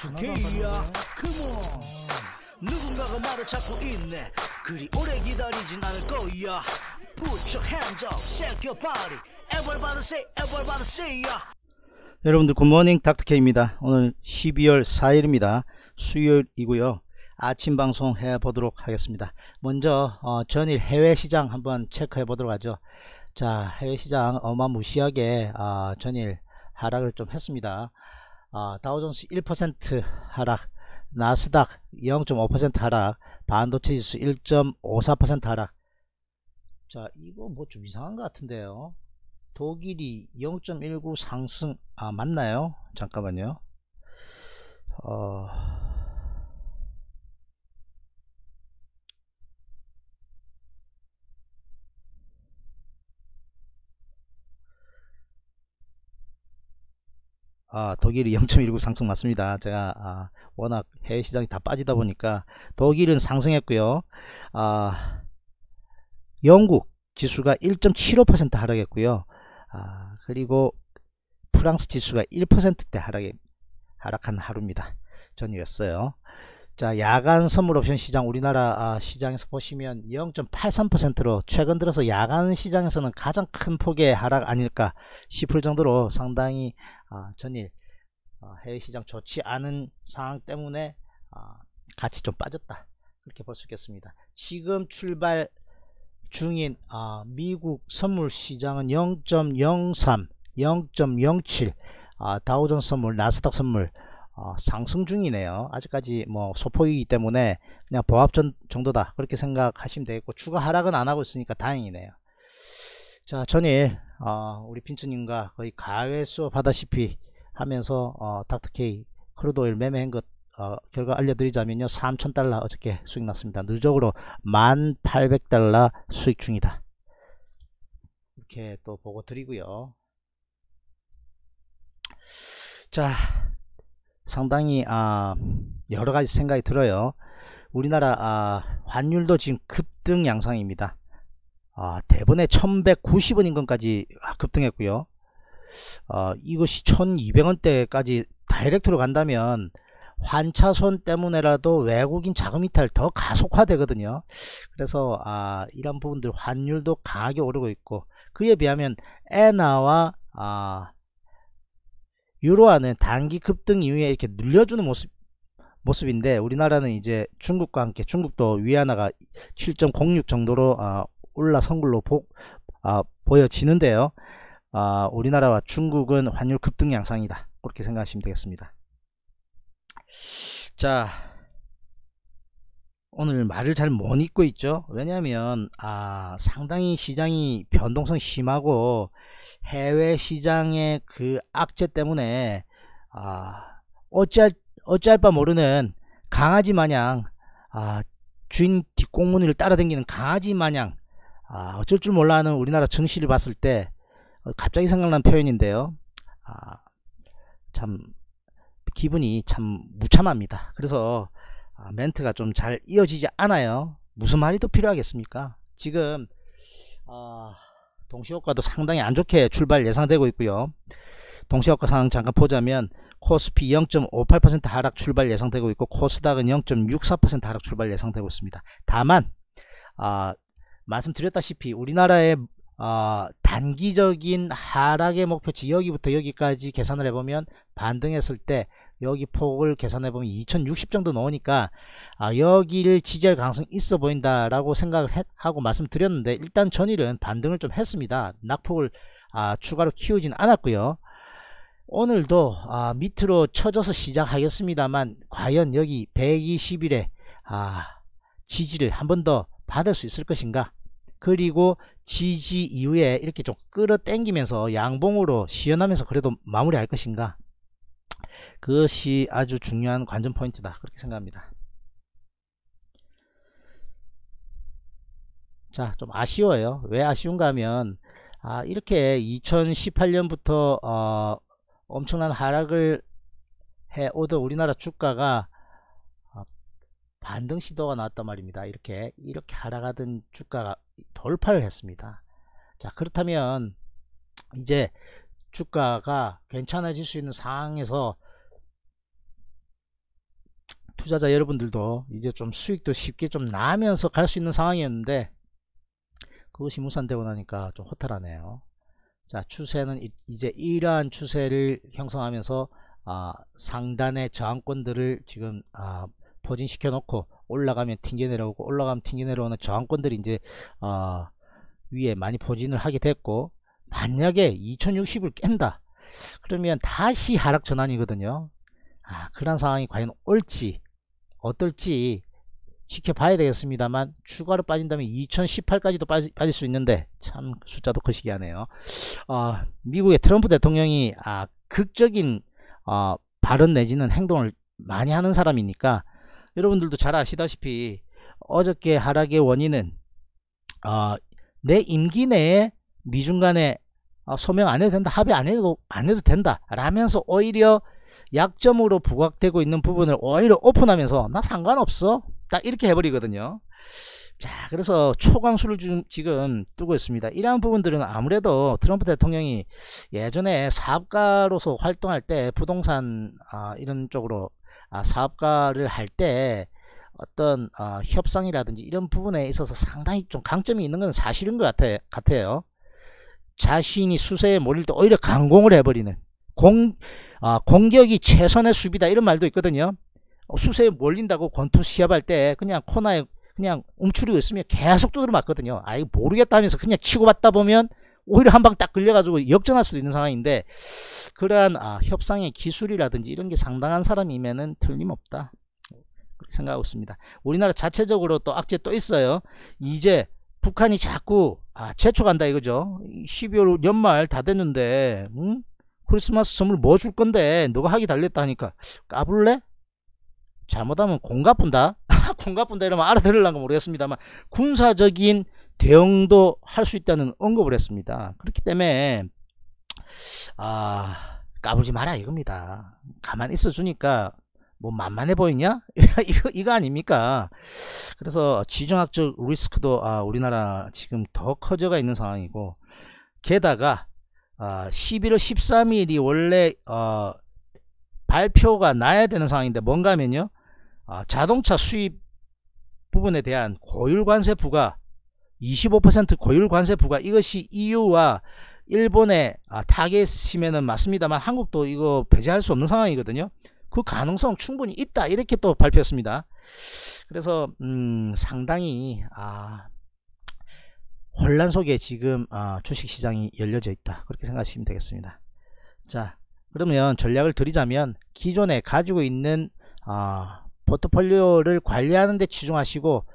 다크케이야 컴온 누군가가 말을 찾고 있네 그리 오래 기다리진 않을 거야 Put your hands up, shake your body everybody say ya. 여러분들 굿모닝 닥터케이입니다. 오늘 12월 4일입니다. 수요일이고요. 아침 방송 해보도록 하겠습니다. 먼저 전일 해외시장 한번 체크해 보도록 하죠. 자, 해외시장 어마무시하게 전일 하락을 좀 했습니다. 다우존스 1% 하락, 나스닥 0.5% 하락, 반도체 지수 1.54% 하락. 자, 이거 뭐 좀 이상한 것 같은데요. 독일이 0.19 상승, 맞나요? 잠깐만요. 독일이 0.19 상승 맞습니다. 제가 워낙 해외 시장이 다 빠지다 보니까 독일은 상승했고요. 영국 지수가 1.75% 하락했고요. 그리고 프랑스 지수가 1%대 하락한 하루입니다. 전이었어요. 자, 야간 선물 옵션 시장 우리나라 시장에서 보시면 0.83%로 최근 들어서 야간 시장에서는 가장 큰 폭의 하락 아닐까 싶을 정도로 상당히 전일 해외 시장 좋지 않은 상황 때문에 같이 좀 빠졌다, 그렇게 볼 수 있겠습니다. 지금 출발 중인 미국 선물 시장은 0.03, 0.07 다우존스 선물, 나스닥 선물 상승 중이네요. 아직까지 뭐 소폭이기 때문에 그냥 보합 정도다, 그렇게 생각하시면 되겠고, 추가 하락은 안 하고 있으니까 다행이네요. 자, 전일 우리 핀츠님과 거의 가외 수업 하다시피 하면서 닥터케이 크루드오일 매매한 것 결과 알려드리자면요, 3,000달러 어저께 수익 났습니다. 누적으로 1,800달러 수익 중이다, 이렇게 또 보고 드리고요. 자, 상당히 여러가지 생각이 들어요. 우리나라 환율도 지금 급등 양상입니다. 대번에 1190원 인근까지 급등했고요. 이것이 1200원대까지 다이렉트로 간다면 환차손 때문에라도 외국인 자금 이탈 더 가속화되거든요. 그래서 이런 부분들 환율도 강하게 오르고 있고, 그에 비하면 엔화와 유로화는 단기 급등 이후에 이렇게 늘려주는 모습인데, 우리나라는 이제 중국과 함께, 중국도 위안화가 7.06 정도로 올라선 걸로 보여지는데요. 우리나라와 중국은 환율 급등 양상이다, 그렇게 생각하시면 되겠습니다. 자, 오늘 말을 잘 못 잇고 있죠. 왜냐하면 상당히 시장이 변동성이 심하고 해외 시장의 그 악재 때문에 어찌할 바 모르는 강아지 마냥 주인 뒷공무니를 따라다니는 강아지 마냥 어쩔 줄 몰라 하는 우리나라 증시를 봤을 때 갑자기 생각난 표현인데요. 참 기분이 참 무참합니다. 그래서 멘트가 좀 잘 이어지지 않아요. 무슨 말이 더 필요하겠습니까? 지금 동시효과도 상당히 안 좋게 출발 예상되고 있고요. 동시효과 상황 잠깐 보자면 코스피 0.58% 하락 출발 예상되고 있고, 코스닥은 0.64% 하락 출발 예상되고 있습니다. 다만 말씀드렸다시피 우리나라의 단기적인 하락의 목표치 여기부터 여기까지 계산을 해보면, 반등했을 때 여기 폭을 계산해보면 2060 정도 나오니까 여기를 지지할 가능성이 있어 보인다 라고 생각을 하고 말씀드렸는데, 일단 전일은 반등을 좀 했습니다. 낙폭을 추가로 키우진 않았고요. 오늘도 밑으로 쳐져서 시작하겠습니다만, 과연 여기 120일에 지지를 한 번 더 받을 수 있을 것인가, 그리고 지지 이후에 이렇게 좀 끌어당기면서 양봉으로 시연하면서 그래도 마무리할 것인가, 그것이 아주 중요한 관전 포인트다, 그렇게 생각합니다. 자, 좀 아쉬워요. 왜 아쉬운가 하면 이렇게 2018년부터 엄청난 하락을 해오던 우리나라 주가가 반등 시도가 나왔단 말입니다. 이렇게 하락하던 주가가 돌파를 했습니다. 자, 그렇다면 이제 주가가 괜찮아질 수 있는 상황에서 투자자 여러분들도 이제 좀 수익도 쉽게 좀 나면서 갈 수 있는 상황이었는데 그것이 무산되고 나니까 좀 허탈하네요. 자, 추세는 이제 이러한 추세를 형성하면서 상단의 저항권들을 지금 포진시켜 놓고 올라가면 튕겨 내려오고 올라가면 튕겨 내려오는 저항권들이 이제 위에 많이 포진을 하게 됐고, 만약에 2060을 깬다 그러면 다시 하락 전환이거든요. 그런 상황이 과연 올지 어떨지 지켜봐야 되겠습니다만, 추가로 빠진다면 2018까지도 빠질 수 있는데 참 숫자도 거시기 하네요. 미국의 트럼프 대통령이 극적인 발언 내지는 행동을 많이 하는 사람이니까 여러분들도 잘 아시다시피 어저께 하락의 원인은 내 임기 내에 미중 간에 소명 안 해도 된다, 합의 안 해도 된다 라면서 오히려 약점으로 부각되고 있는 부분을 오히려 오픈하면서 나 상관없어 딱 이렇게 해버리거든요. 자, 그래서 초강수를 지금 두고 있습니다. 이러한 부분들은 아무래도 트럼프 대통령이 예전에 사업가로서 활동할 때 부동산 이런 쪽으로 사업가를 할 때 어떤 협상이라든지 이런 부분에 있어서 상당히 좀 강점이 있는 건 사실인 것 같아요. 자신이 수세에 몰릴 때 오히려 강공을 해버리는 공격이 최선의 수비다 이런 말도 있거든요. 수세에 몰린다고 권투 시합할 때 그냥 코너에 그냥 움츠리고 있으면 계속 두드려 맞거든요. 이거 모르겠다 하면서 그냥 치고 받다 보면 오히려 한 방 딱 걸려가지고 역전할 수도 있는 상황인데, 그러한 협상의 기술이라든지 이런 게 상당한 사람이면은 틀림없다 그렇게 생각하고 있습니다. 우리나라 자체적으로 또 악재 또 있어요. 이제 북한이 자꾸 재촉한다 이거죠. 12월 연말 다 됐는데 크리스마스 선물 뭐 줄 건데 너가 하기 달렸다 하니까 까불래? 잘못하면 공가뿐다 공가뿐다 이러면 알아들으려고 모르겠습니다만 군사적인 대응도 할 수 있다는 언급을 했습니다. 그렇기 때문에 까불지 마라 이겁니다. 가만히 있어 주니까 뭐 만만해 보이냐? 이거 아닙니까? 그래서 지정학적 리스크도 우리나라 지금 더 커져가 있는 상황이고, 게다가 11월 13일이 원래 발표가 나야 되는 상황인데 뭔가 하면요, 자동차 수입 부분에 대한 고율관세 부과 25% 고율관세 부과, 이것이 EU와 일본의 타겟이면은 맞습니다만 한국도 이거 배제할 수 없는 상황이거든요. 그 가능성 충분히 있다 이렇게 또 발표했습니다. 그래서 상당히 혼란 속에 지금 주식시장이 열려져 있다 그렇게 생각하시면 되겠습니다. 자, 그러면 전략을 드리자면 기존에 가지고 있는 포트폴리오를 관리하는 데 치중하시고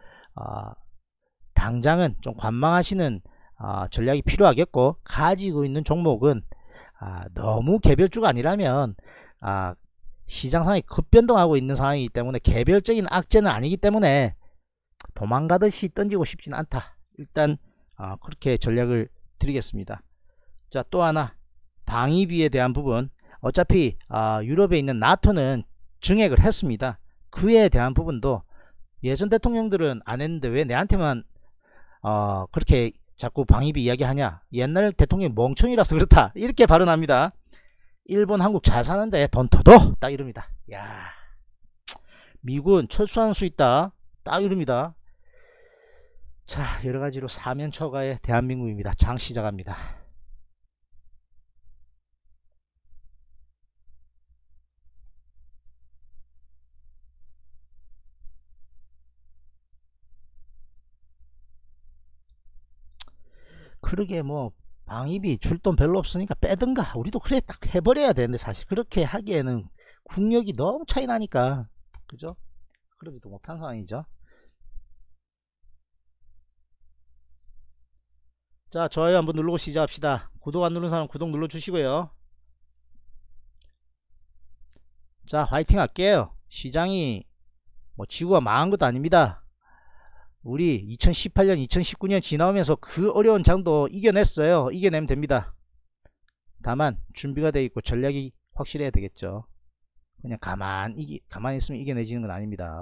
당장은 좀 관망하시는 전략이 필요하겠고, 가지고 있는 종목은 너무 개별주가 아니라면 시장 상황이 급변동하고 있는 상황이기 때문에 개별적인 악재는 아니기 때문에 도망가듯이 던지고 싶진 않다. 일단 그렇게 전략을 드리겠습니다. 자, 또 하나 방위비에 대한 부분, 어차피 유럽에 있는 나토는 증액을 했습니다. 그에 대한 부분도 예전 대통령들은 안 했는데 왜 내한테만 그렇게 자꾸 방위비 이야기하냐, 옛날 대통령이 멍청이라서 그렇다 이렇게 발언합니다. 일본 한국 잘 사는데 돈 더 줘 딱 이럽니다. 야, 미군 철수하는 수 있다 딱 이럽니다. 자, 여러가지로 사면초가의 대한민국입니다. 장 시작합니다. 그러게 뭐 방위비 줄 돈 별로 없으니까 빼든가, 우리도 그래 딱 해버려야 되는데 사실 그렇게 하기에는 국력이 너무 차이 나니까, 그죠? 그러지도 못한 상황이죠. 자, 좋아요 한번 누르고 시작합시다. 구독 안 누른 사람 구독 눌러 주시고요. 자, 화이팅 할게요. 시장이 뭐 지구가 망한 것도 아닙니다. 우리 2018년 2019년 지나오면서 그 어려운 장도 이겨냈어요. 이겨내면 됩니다. 다만 준비가 되어 있고 전략이 확실해야 되겠죠. 그냥 가만히 있으면 이겨내지는 건 아닙니다.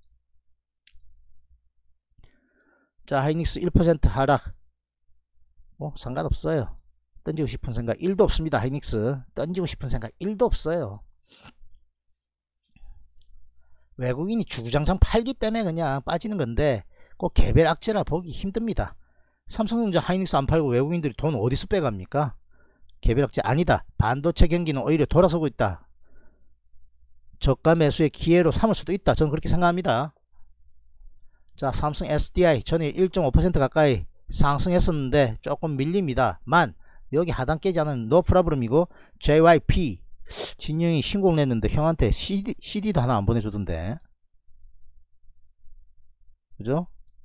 자, 하이닉스 1% 하락, 뭐 상관없어요. 던지고 싶은 생각 1도 없습니다. 하이닉스 던지고 싶은 생각 1도 없어요. 외국인이 주구장창 팔기 때문에 그냥 빠지는 건데 꼭 개별 악재라 보기 힘듭니다. 삼성전자 하이닉스 안 팔고 외국인들이 돈 어디서 빼갑니까? 개별 악재 아니다. 반도체 경기는 오히려 돌아서고 있다. 저가 매수의 기회로 삼을 수도 있다. 저는 그렇게 생각합니다. 자, 삼성 SDI 전일 1.5% 가까이 상승했었는데 조금 밀립니다. 만 여기 하단 깨지 않은 노 프라브럼이고, JYP 진영이 신곡 냈는데 형한테 CD도 하나 안 보내주던데, 그죠?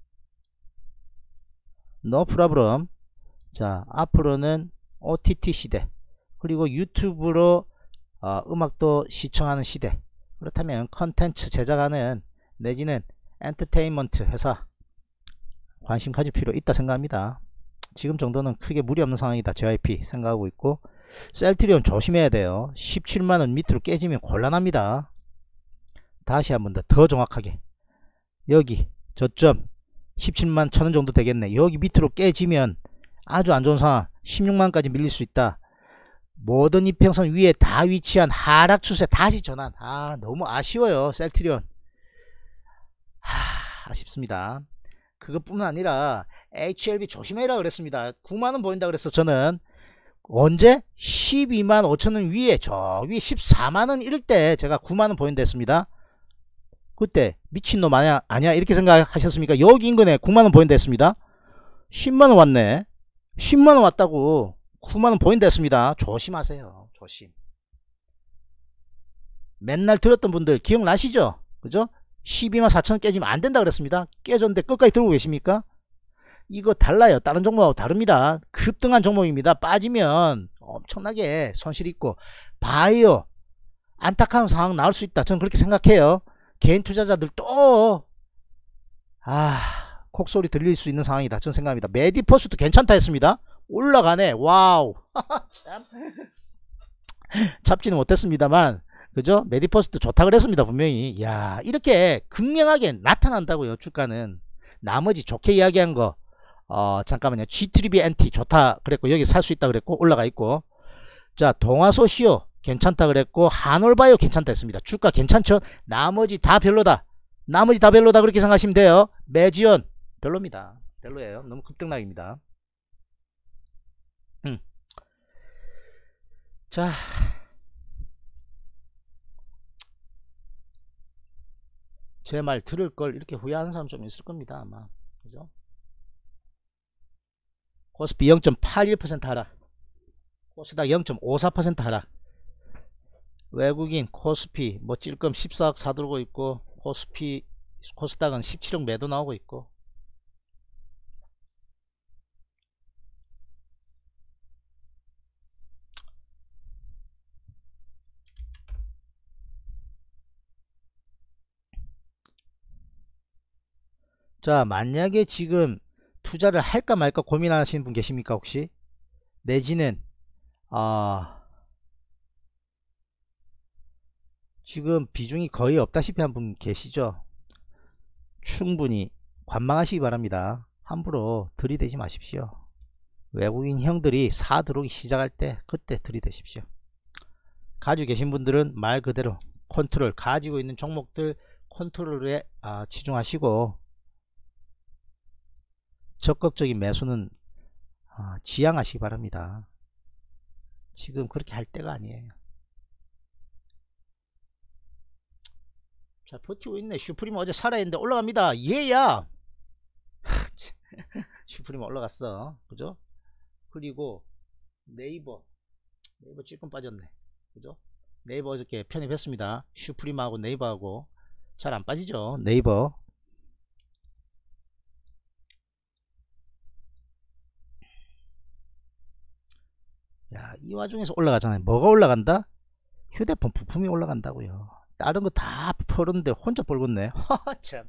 노 프라브럼. 자, 앞으로는 OTT 시대, 그리고 유튜브로 음악도 시청하는 시대. 그렇다면 컨텐츠 제작하는 내지는 엔터테인먼트 회사 관심 가질 필요 있다 생각합니다. 지금 정도는 크게 무리 없는 상황이다 JYP 생각하고 있고, 셀트리온 조심해야 돼요. 17만원 밑으로 깨지면 곤란합니다. 다시 한번 더 정확하게, 여기 저점 17만 1000원 정도 되겠네. 여기 밑으로 깨지면 아주 안 좋은 상황, 16만원까지 밀릴 수 있다. 모든 이평선 위에 다 위치한 하락 추세 다시 전환. 너무 아쉬워요 셀트리온. 아쉽습니다. 그것뿐만 아니라 HLB 조심해라 그랬습니다. 9만원 보인다 그랬어. 저는 언제 12만 5천원 위에, 저 위에 14만원 이럴 때 제가 9만원 보인다 했습니다. 그때 미친놈 아니야 이렇게 생각하셨습니까? 여기 인근에 9만원 보인다 했습니다. 10만원 왔네. 10만원 왔다고 9만원 보인다 했습니다. 조심하세요. 조심. 맨날 들었던 분들 기억나시죠? 그죠? 12만 4천원 깨지면 안된다 그랬습니다. 깨졌는데 끝까지 들고 계십니까? 이거 달라요. 다른 종목하고 다릅니다. 급등한 종목입니다. 빠지면 엄청나게 손실 있고, 바이오 안타까운 상황 나올 수 있다. 저는 그렇게 생각해요. 개인 투자자들 또 콕소리 들릴 수 있는 상황이다. 저는 생각합니다. 메디포스도 괜찮다 했습니다. 올라가네. 와우. 참 잡지는 못했습니다만, 그죠? 메디포스도 좋다 그랬습니다. 분명히. 야, 이렇게 극명하게 나타난다고요. 주가는. 나머지 좋게 이야기한 거, 잠깐만요. G3BNT 좋다 그랬고, 여기 살 수 있다 그랬고, 올라가 있고, 자, 동아소시오 괜찮다 그랬고, 한올바이오 괜찮다 했습니다. 주가 괜찮죠? 나머지 다 별로다. 나머지 다 별로다 그렇게 생각하시면 돼요. 매지연 별로입니다. 별로예요. 너무 급등락입니다. 자, 제 말 들을 걸 이렇게 후회하는 사람 좀 있을 겁니다 아마. 그죠? 코스피 0.81% 하락, 코스닥 0.54% 하락. 외국인 코스피 뭐 찔끔 14억 사들고 있고, 코스닥은 17억 매도 나오고 있고. 자, 만약에 지금 투자를 할까 말까 고민하시는 분 계십니까 혹시? 내지는 지금 비중이 거의 없다시피 한 분 계시죠? 충분히 관망하시기 바랍니다. 함부로 들이대지 마십시오. 외국인 형들이 사 들어오기 시작할 때 그때 들이대십시오. 가지고 계신 분들은 말 그대로 컨트롤, 가지고 있는 종목들 컨트롤에 치중하시고, 적극적인 매수는 지양하시기 바랍니다. 지금 그렇게 할 때가 아니에요. 자, 버티고 있네. 슈프림 어제 살아있는데 올라갑니다. 얘야. 슈프림 올라갔어. 그죠? 그리고 네이버 조금 빠졌네. 그죠? 네이버 어저께 편입했습니다. 슈프림하고 네이버하고 잘 안 빠지죠. 네이버. 야, 이 와중에서 올라가잖아요. 뭐가 올라간다? 휴대폰 부품이 올라간다고요. 다른 거 다 펄었는데 혼자 벌겠네. 참.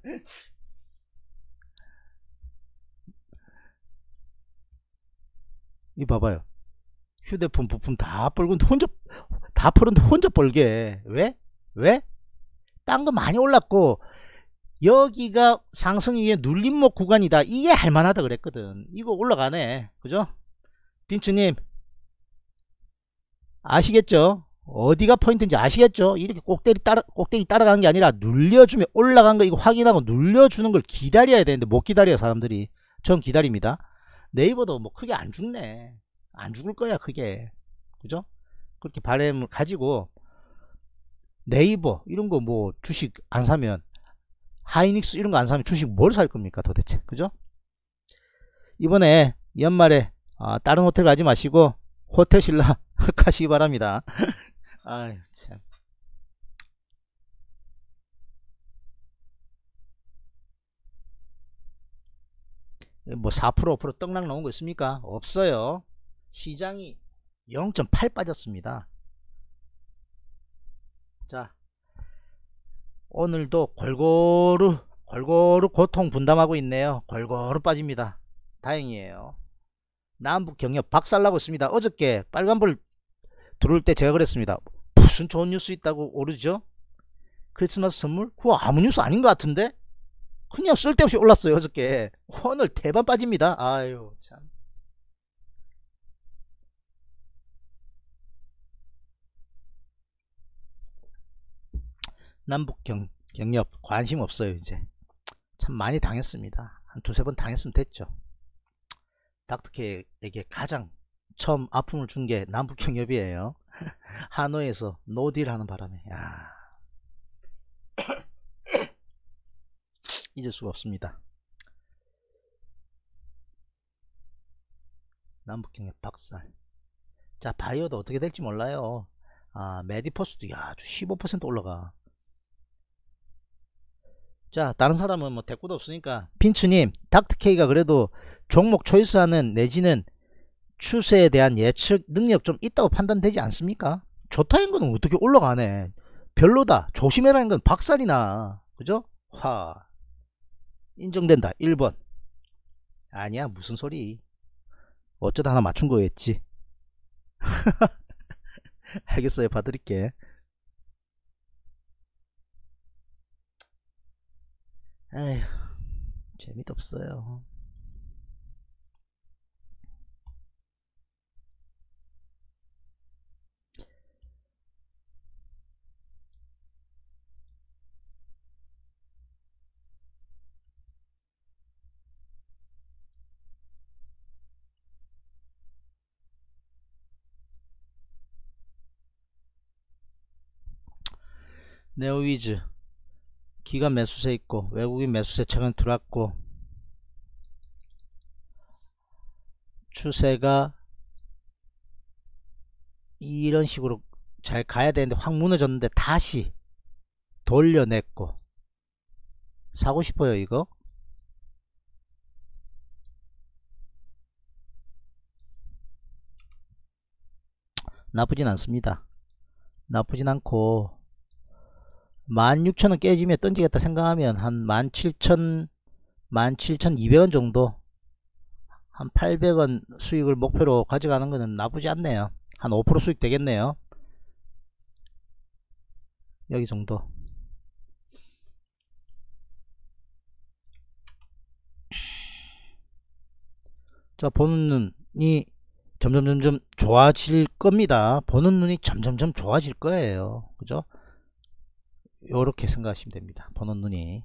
이 봐봐요. 휴대폰 부품 다 벌고 혼자 다 펄었는데 혼자 벌게. 왜? 딴 거 많이 올랐고, 여기가 상승 위에 눌림목 구간이다. 이게 할만하다 그랬거든. 이거 올라가네. 그죠? 빈츠님 아시겠죠? 어디가 포인트인지 아시겠죠? 이렇게 꼭대기 따라가는 게 아니라 눌려주면 올라간 거 이거 확인하고 눌려주는 걸 기다려야 되는데 못 기다려요 사람들이. 전 기다립니다. 네이버도 뭐 크게 안 죽네. 안 죽을 거야 크게. 그죠? 그렇게 바람을 가지고 네이버 이런 거 뭐 주식 안 사면, 하이닉스 이런 거 안 사면 주식 뭘 살 겁니까 도대체. 그죠? 이번에 연말에 다른 호텔 가지 마시고 호텔 신라 가시기 바랍니다. 아유 참. 뭐 4% 5% 떡락 나온 거 있습니까? 없어요. 시장이 0.8 빠졌습니다. 자, 오늘도 골고루 고통 분담하고 있네요. 골고루 빠집니다. 다행이에요. 남북 경협 박살나고 있습니다. 어저께 빨간불 들어올 때 제가 그랬습니다. 무슨 좋은 뉴스 있다고 오르죠? 크리스마스 선물? 그거 아무 뉴스 아닌 것 같은데? 그냥 쓸데없이 올랐어요 어저께. 오늘 대반 빠집니다. 아유 참. 남북 경협 관심 없어요 이제. 참 많이 당했습니다. 한 두세 번 당했으면 됐죠. 닥터케에게 가장 처음 아픔을 준 게 남북 경협이에요. 하노이에서 노딜 하는 바람에 잊을 수가 없습니다. 남북 경협 박살. 자, 바이오도 어떻게 될지 몰라요. 메디포스도 아주 15% 올라가. 자, 다른 사람은 뭐 대꾸도 없으니까 핀츠님, 닥터케이가 그래도 종목 초이스하는 내지는 추세에 대한 예측 능력 좀 있다고 판단되지 않습니까? 좋다는 건 어떻게 올라가네. 별로다, 조심해라는 건 박살이나. 그죠? 인정된다. 1번. 아니야, 무슨 소리. 어쩌다 하나 맞춘 거였지. 알겠어요, 봐드릴게. 에휴, 재미도 없어요. 네오위즈 기관 매수세 있고 외국인 매수세 최근 들어왔고 추세가 이런 식으로 잘 가야 되는데 확 무너졌는데 다시 돌려냈고 사고 싶어요 이거. 나쁘진 않습니다. 나쁘진 않고 16,000원 깨지면 던지겠다 생각하면 한 17,000, 17,200원 정도, 한 800원 수익을 목표로 가져가는 것은 나쁘지 않네요. 한 5% 수익 되겠네요. 여기 정도. 자, 보는 눈이 점점 좋아질 겁니다. 보는 눈이 점점 좋아질 거예요. 그죠? 요렇게 생각하시면 됩니다. 보는 눈이.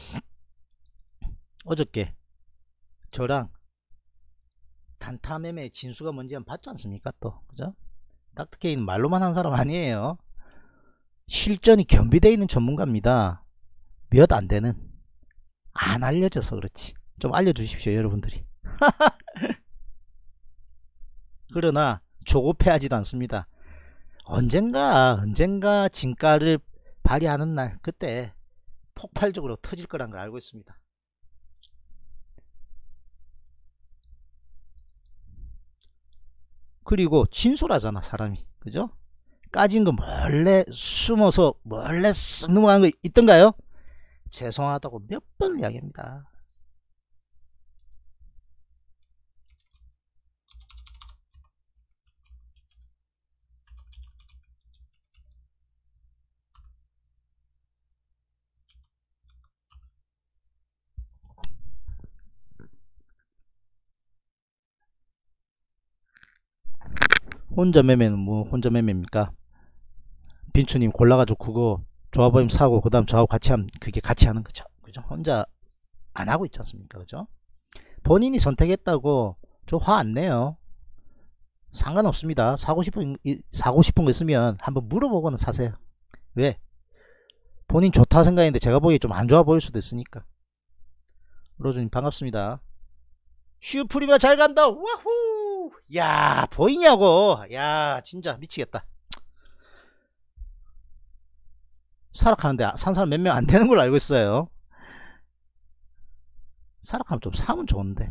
어저께 저랑 단타 매매 진수가 뭔지 한번 봤지 않습니까? 또 그죠? 닥터케이는 말로만 한 사람 아니에요. 실전이 겸비되어 있는 전문가입니다. 몇 안되는. 안 알려져서 그렇지. 좀 알려주십시오 여러분들이. 그러나 조급해하지도 않습니다. 언젠가 진가를 발휘하는 날, 그때 폭발적으로 터질 거란 걸 알고 있습니다. 그리고 진솔하잖아 사람이. 그죠? 까진 거 몰래 숨어서 몰래 쓱 넘어간 거 있던가요? 죄송하다고 몇 번 이야기합니다. 혼자 매매는 뭐 혼자 매매입니까? 빈추님 골라가지고 그거 좋아 보이면 사고 그 다음 저하고 같이 하면 그게 같이 하는 거죠. 그죠? 혼자 안 하고 있지 않습니까? 그죠? 본인이 선택했다고 저 화 안 내요. 상관없습니다. 사고 싶은 거 있으면 한번 물어보고는 사세요. 왜? 본인 좋다 생각했는데 제가 보기에 좀 안 좋아 보일 수도 있으니까. 로즈님 반갑습니다. 슈프리마 잘 간다. 와후. 야 보이냐고. 야 진짜 미치겠다. 사락하는데 산 사람 몇 명 안 되는 걸로 알고 있어요. 사락하면 좀 사면 좋은데.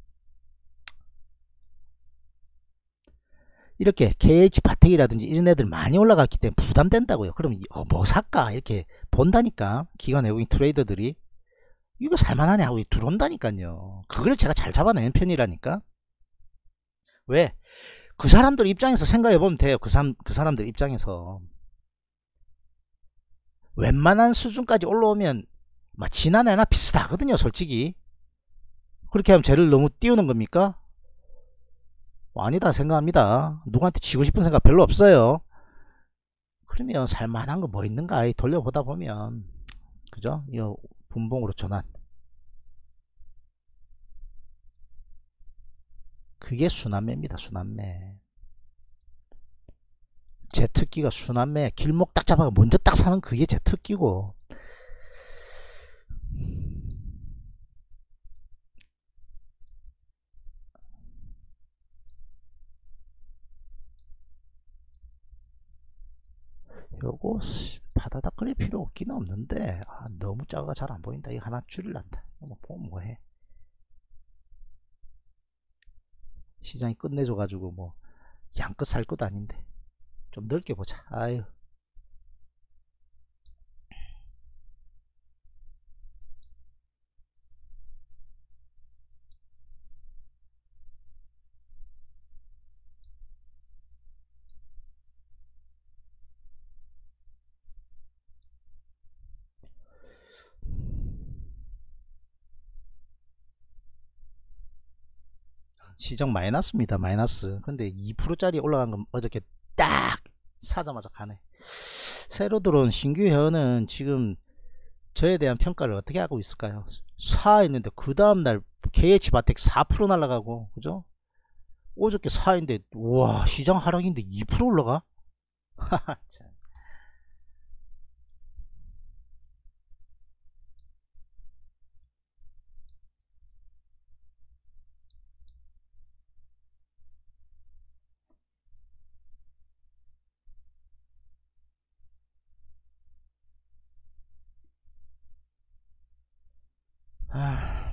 이렇게 KH 바텍이라든지 이런 애들 많이 올라갔기 때문에 부담된다고요. 그럼 뭐 살까 이렇게 본다니까. 기관 외국인 트레이더들이 이거 살만하네 하고 들어온다니까요. 그걸 제가 잘 잡아내는 편이라니까. 왜? 그 사람들 입장에서 생각해보면 돼요. 그 사람들 입장에서 웬만한 수준까지 올라오면 막 지난해나 비슷하거든요. 솔직히 그렇게 하면 쟤를 너무 띄우는 겁니까? 아니다 생각합니다. 누구한테 지고 싶은 생각 별로 없어요. 그러면 살만한 거 뭐 있는가 돌려보다 보면 그죠? 이 분봉으로 전환, 그게 순환매입니다. 순환매. 제 특기가 순환매. 길목 딱 잡아가 먼저 딱 사는 그게 제 특기고. 요거 바다닥 거릴 필요 없긴 없는데 너무 작아가 잘 안 보인다. 이거 하나 줄일란다. 뭐 보면 뭐해. 시장이 끝내줘 가지고 뭐 양껏 살 것도 아닌데 좀 넓게 보자. 아유. 시정 마이너스입니다. 마이너스. 근데 2%짜리 올라간 건 어저께 딱 사자마자 가네. 새로 들어온 신규 회원은 지금 저에 대한 평가를 어떻게 하고 있을까요? 사했는데 그 다음날 KH 바텍 4% 날라가고 그죠? 어저께 사인데 와 시장 하락인데 2% 올라가? 아,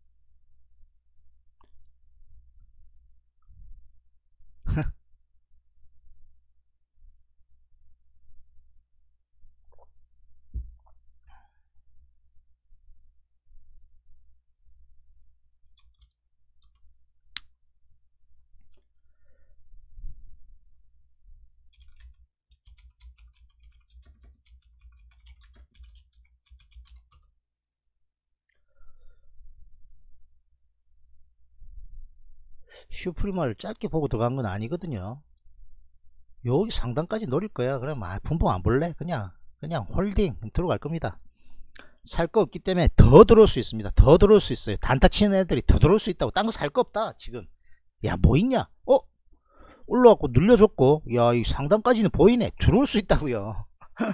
슈프리마를 짧게 보고 들어간 건 아니거든요. 여기 상단까지 노릴 거야. 그럼 분봉 안 볼래? 그냥 홀딩 들어갈 겁니다. 살 거 없기 때문에 더 들어올 수 있습니다. 더 들어올 수 있어요. 단타 치는 애들이 더 들어올 수 있다고. 딴 거 살 거 없다 지금. 야 뭐 있냐? 올라왔고 눌려줬고 야 이 상단까지는 보이네. 들어올 수 있다고요.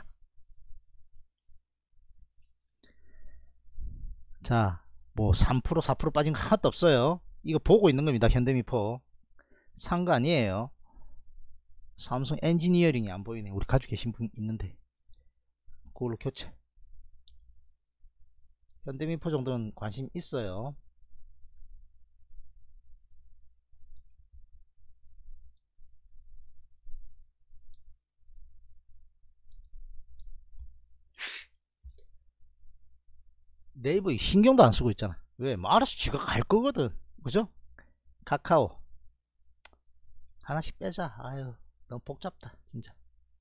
자 뭐 3% 4% 빠진 거 하나도 없어요. 이거 보고 있는 겁니다. 현대미포 산 거 아니에요. 삼성 엔지니어링이 안 보이네. 우리 가지고 계신 분 있는데 그걸로 교체. 현대미포 정도는 관심 있어요. 네이버 신경도 안 쓰고 있잖아. 왜? 뭐 알아서 지가 갈 거거든. 그죠? 카카오 하나씩 빼자. 아유 너무 복잡다 진짜.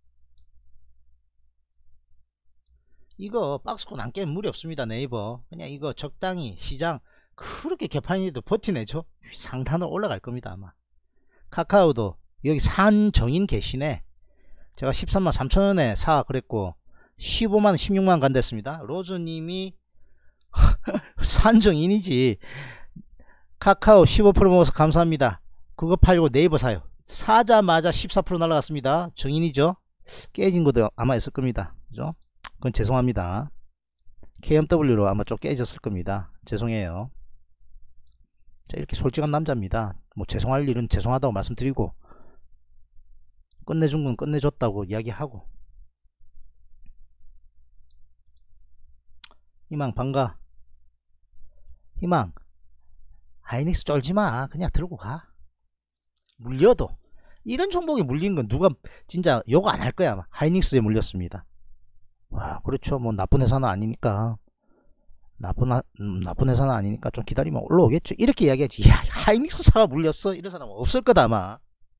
이거 박스권 안 깨면 무리 없습니다. 네이버 그냥 이거 적당히 시장 그렇게 개판이도 버티내죠. 상단으로 올라갈 겁니다 아마. 카카오도 여기 산 정인 계시네. 제가 13만 3천원에 사 그랬고 15만 16만 간댔습니다. 로즈님이 산정인이지. 카카오 15% 먹어서 감사합니다. 그거 팔고 네이버 사요. 사자마자 14% 날라갔습니다. 정인이죠. 깨진 것도 아마 있을 겁니다. 그죠? 그건 죄송합니다. KMW로 아마 좀 깨졌을 겁니다. 죄송해요. 자, 이렇게 솔직한 남자입니다. 뭐 죄송할 일은 죄송하다고 말씀드리고, 끝내준 건 끝내줬다고 이야기하고. 희망 반가. 희망 하이닉스 쫄지마. 그냥 들고 가. 물려도 이런 종목에 물린 건 누가 진짜 욕 안 할 거야. 하이닉스에 물렸습니다. 와, 그렇죠. 뭐 나쁜 회사는 아니니까, 나쁜 회사는 아니니까 좀 기다리면 올라오겠죠. 이렇게 이야기하지. 야, 하이닉스 사가 물렸어 이런 사람 없을 거다 아마.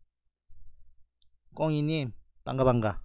꽁이님 반가 반가.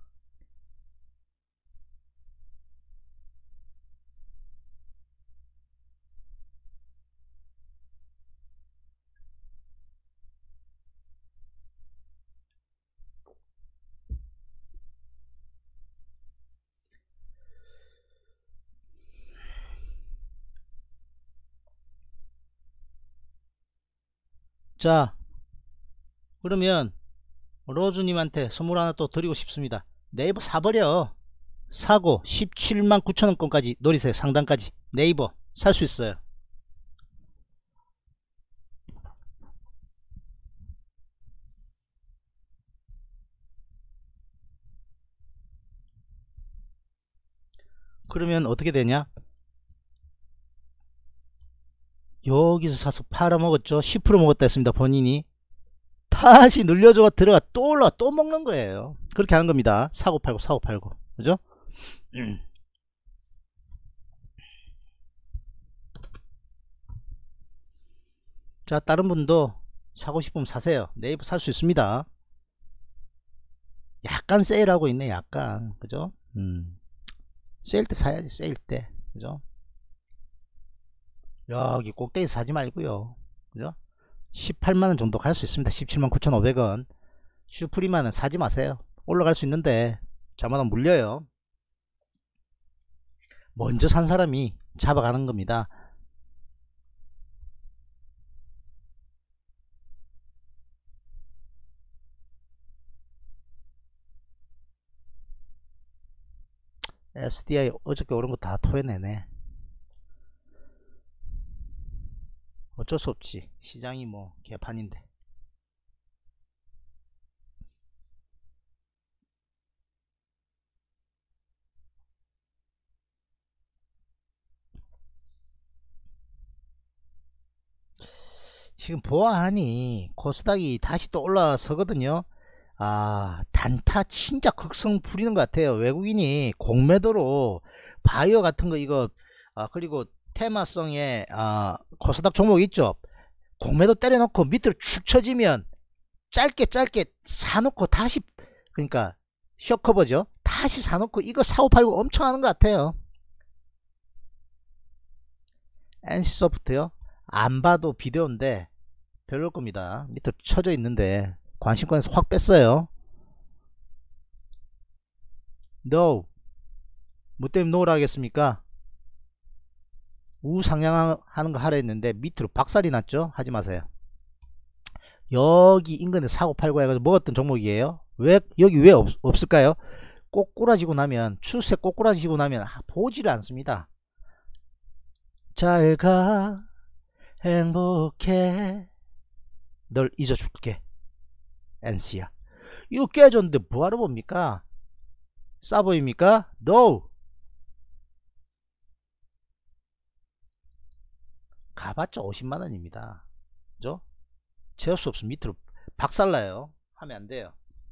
자, 그러면 로즈님한테 선물 하나 또 드리고 싶습니다. 네이버 사버려. 사고 17만 9천원권까지 노리세요. 상단까지 네이버 살 수 있어요. 그러면 어떻게 되냐, 여기서 사서 팔아먹었죠. 10% 먹었다 했습니다. 본인이 다시 늘려줘 들어가 또 올라 또 먹는 거예요. 그렇게 하는 겁니다. 사고 팔고 사고 팔고. 그죠? 자, 다른 분도 사고 싶으면 사세요. 네이버 살 수 있습니다. 약간 세일하고 있네. 약간. 그죠? 세일 때 사야지. 세일 때. 그죠? 여기 꼭대기 사지 말고요. 그죠? 18만원 정도 갈 수 있습니다. 17만 9,500원. 슈프리만은 사지 마세요. 올라갈 수 있는데 잘못하면 물려요. 먼저 산 사람이 잡아가는 겁니다. SDI 어저께 오른 거 다 토해내네. 어쩔 수 없지. 시장이 뭐 개판인데. 지금 보아하니 코스닥이 다시 또 올라서거든요. 아, 단타 진짜 극성 부리는 것 같아요. 외국인이 공매도로 바이오 같은 거 이거, 그리고 테마성의 코스닥 종목 있죠. 공매도 때려놓고 밑으로 축 쳐지면 짧게 사놓고 다시, 그러니까 쇼커버죠. 다시 사놓고 이거 사고 팔고 엄청 하는 것 같아요. NC소프트요. 안 봐도 비디오인데 별로일 겁니다. 밑으로 쳐져 있는데 관심권에서 확 뺐어요. No. 뭐 때문에 노를 하겠습니까? 우상향하는 거 하라 했는데 밑으로 박살이 났죠. 하지 마세요. 여기 인근에 사고 팔고 해가지고 먹었던 종목이에요. 왜 여기 왜 없을까요? 꼬꾸라지고 나면, 추세 꼬꾸라지고 나면 보지를 않습니다. 잘가 행복해 널 잊어줄게 NC야. 이거 깨졌는데 뭐하러 봅니까? 싸 보입니까? No. 가봤자 50만원입니다. 그죠? 재울 수 없으면 밑으로 박살나요. 하면 안돼요.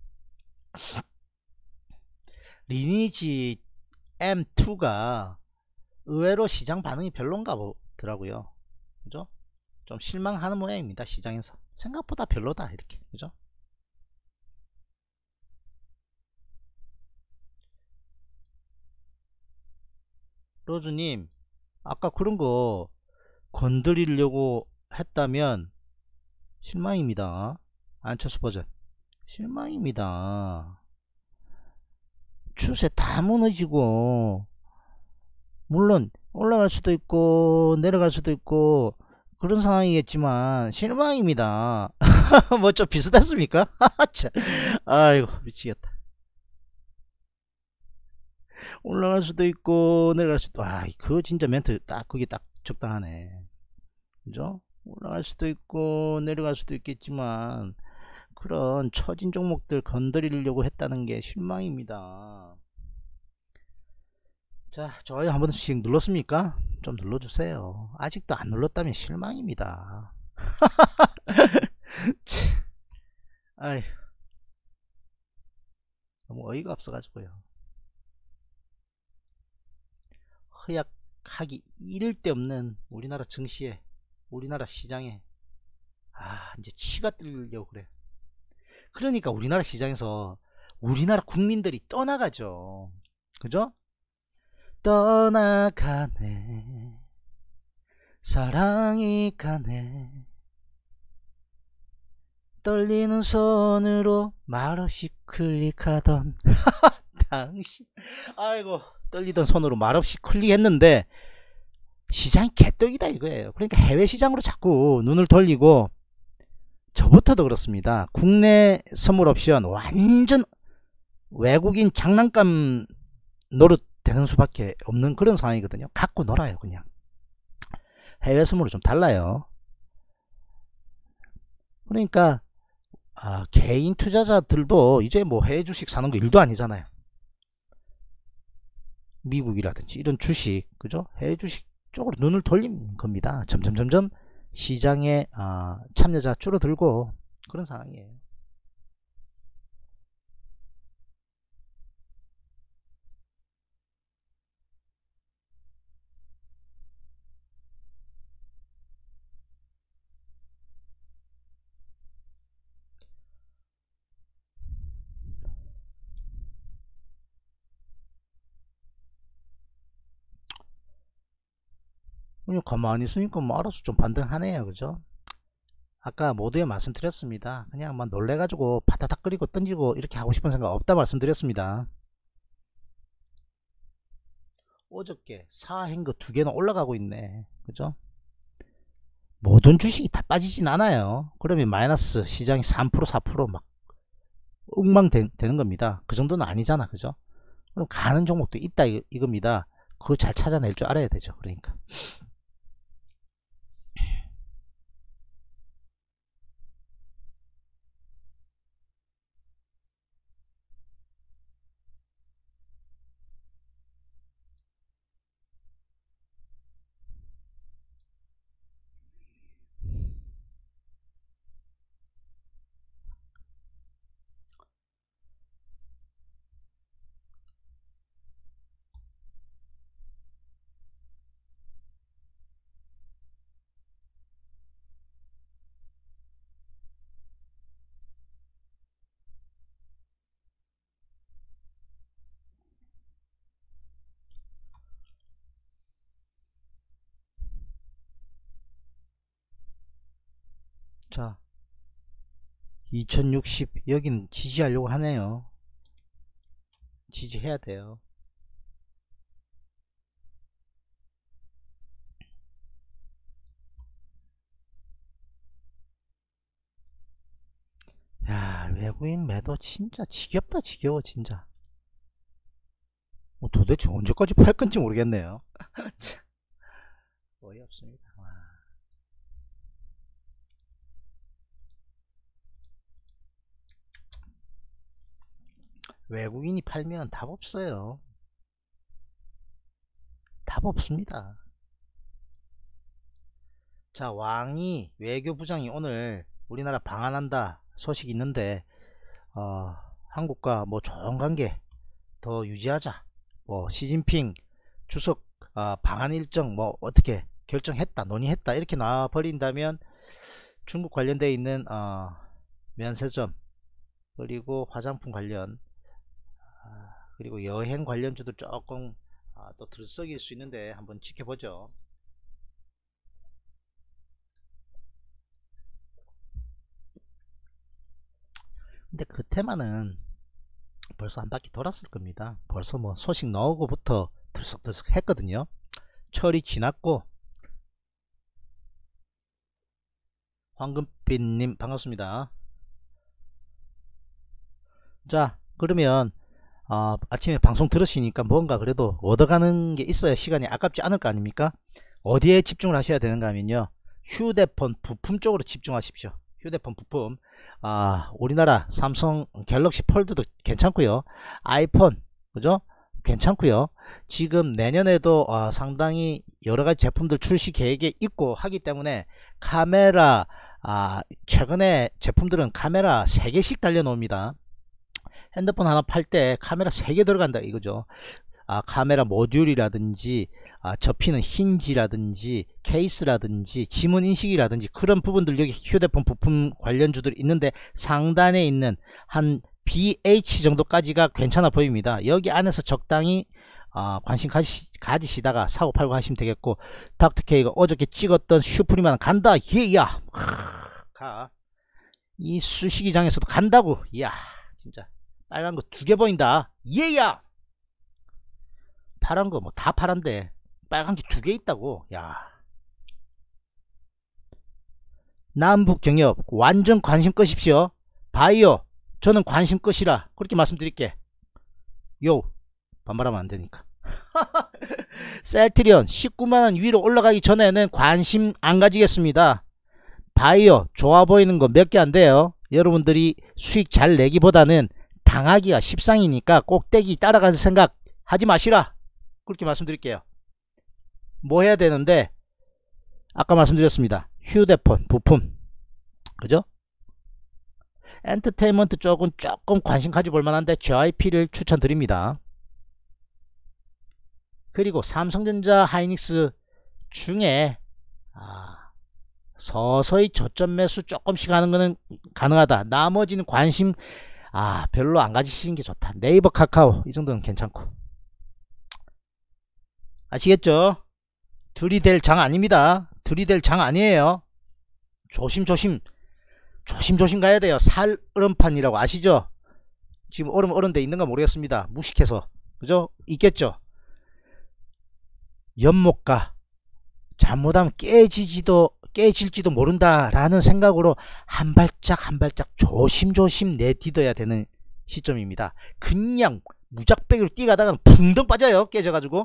리니지 M2가 의외로 시장 반응이 별론가 보더라고요. 그죠? 좀 실망하는 모양입니다. 시장에서 생각보다 별로다 이렇게. 그죠? 로즈님 아까 그런거 건드리려고 했다면 실망입니다. 안철수 버전 실망입니다. 추세 다 무너지고, 물론 올라갈 수도 있고 내려갈 수도 있고 그런 상황이겠지만 실망입니다. 뭐 좀 비슷했습니까? 참. 아이고 미치겠다. 올라갈 수도 있고 내려갈 수도, 그거 진짜 멘트 딱 그게 딱 적당하네. 그죠? 올라갈 수도 있고 내려갈 수도 있겠지만 그런 처진 종목들 건드리려고 했다는 게 실망입니다. 자, 좋아요 한 번씩 눌렀습니까? 좀 눌러주세요. 아직도 안 눌렀다면 실망입니다. 아이, 너무 어이가 없어가지고요. 허약하기 이를 데 없는 우리나라 증시에, 우리나라 시장에 이제 치가 떨리려고 그래. 그러니까 우리나라 시장에서 우리나라 국민들이 떠나가죠. 그죠? 떠나가네, 사랑이 가네, 떨리는 손으로 말없이 클릭하던 당신. 아이고, 떨리던 손으로 말없이 클릭했는데 시장이 개떡이다 이거예요. 그러니까 해외 시장으로 자꾸 눈을 돌리고, 저부터도 그렇습니다. 국내 선물 옵션 완전 외국인 장난감 노릇 되는 수밖에 없는 그런 상황이거든요. 갖고 놀아요 그냥. 해외 선물은 좀 달라요. 그러니까 개인 투자자들도 이제 뭐 해외 주식 사는 거 일도 아니잖아요. 미국이라든지 이런 주식, 그죠? 해외 주식 쪽으로 눈을 돌린 겁니다. 점점 시장에 참여자 줄어들고 그런 상황이에요. 그냥 가만히 있으니까 뭐 알아서 좀 반등하네요. 그죠? 아까 모두에 말씀드렸습니다. 그냥 막 놀래가지고 바다닥 끓이고 던지고 이렇게 하고 싶은 생각 없다 말씀드렸습니다. 어저께 사행거 두 개는 올라가고 있네. 그죠? 모든 주식이 다 빠지진 않아요. 그러면 마이너스 시장이 3% 4%막 엉망되는 겁니다. 그 정도는 아니잖아. 그죠? 그럼 가는 종목도 있다 이겁니다. 그거 잘 찾아낼 줄 알아야 되죠. 그러니까. 자, 2060 여긴 지지하려고 하네요. 지지해야 돼요. 야, 외국인 매도 진짜 지겹다 지겨워 진짜. 도대체 언제까지 팔 건지 모르겠네요. 어이없습니다. 외국인이 팔면 답 없어요. 답 없습니다. 자, 왕이 외교부장이 오늘 우리나라 방한한다 소식이 있는데 한국과 뭐 좋은 관계 더 유지하자, 뭐 시진핑 주석 방한 일정 뭐 어떻게 결정했다 논의했다 이렇게 나와 버린다면 중국 관련되어 있는 면세점, 그리고 화장품 관련, 그리고 여행 관련주도 조금 또 들썩일 수 있는데 한번 지켜보죠. 근데 그 테마는 벌써 한 바퀴 돌았을 겁니다. 벌써 뭐 소식 나오고부터 들썩들썩 했거든요. 철이 지났고. 황금빛님 반갑습니다. 자, 그러면 아침에 방송 들으시니까 뭔가 그래도 얻어가는 게 있어야 시간이 아깝지 않을 거 아닙니까? 어디에 집중을 하셔야 되는가 하면요, 휴대폰 부품 쪽으로 집중하십시오. 휴대폰 부품. 우리나라 삼성 갤럭시 폴드도 괜찮고요, 아이폰 그죠, 괜찮고요. 지금 내년에도 상당히 여러가지 제품들 출시 계획에 있고 하기 때문에 카메라, 최근에 제품들은 카메라 3개씩 달려 놓습니다. 핸드폰 하나 팔 때 카메라 3개 들어간다 이거죠. 카메라 모듈이라든지 접히는 힌지라든지 케이스라든지 지문 인식이라든지 그런 부분들, 여기 휴대폰 부품 관련주들이 있는데 상단에 있는 한 BH 정도까지가 괜찮아 보입니다. 여기 안에서 적당히 관심 가지시다가 사고 팔고 하시면 되겠고, 닥터케이가 어저께 찍었던 슈프리만 간다. 예야 가. 이 수시기장에서도 간다고. 이야 진짜 빨간 거 2개 보인다. 예야. 파란 거 뭐 다 파란데 빨간 게 2개 있다고. 야, 남북 경협 완전 관심 끄십시오. 바이오 저는 관심 끄시라 그렇게 말씀드릴게. 요 반말하면 안되니까. 셀트리온 19만원 위로 올라가기 전에는 관심 안 가지겠습니다. 바이오 좋아 보이는 거 몇 개 안 돼요. 여러분들이 수익 잘 내기보다는 당하기가 십상이니까 꼭대기 따라가는 생각 하지 마시라 그렇게 말씀드릴게요. 뭐 해야 되는데, 아까 말씀드렸습니다. 휴대폰 부품 그죠? 엔터테인먼트 쪽은 조금 관심 가져볼 만한데 JYP를 추천드립니다. 그리고 삼성전자 하이닉스 중에 서서히 저점 매수 조금씩 하는 거는 가능하다. 나머지는 관심 별로 안 가지시는 게 좋다. 네이버 카카오 이 정도는 괜찮고. 아시겠죠? 들이댈 장 아닙니다. 들이댈 장 아니에요. 조심조심 가야 돼요. 살얼음판이라고 아시죠? 지금 얼은 데 있는가 모르겠습니다. 무식해서. 그죠? 있겠죠? 연못가 잘못하면 깨질지도 모른다라는 생각으로 한 발짝 한 발짝 조심조심 내딛어야 되는 시점입니다. 그냥 무작배기로 뛰어가다가 붕덩 빠져요. 깨져가지고.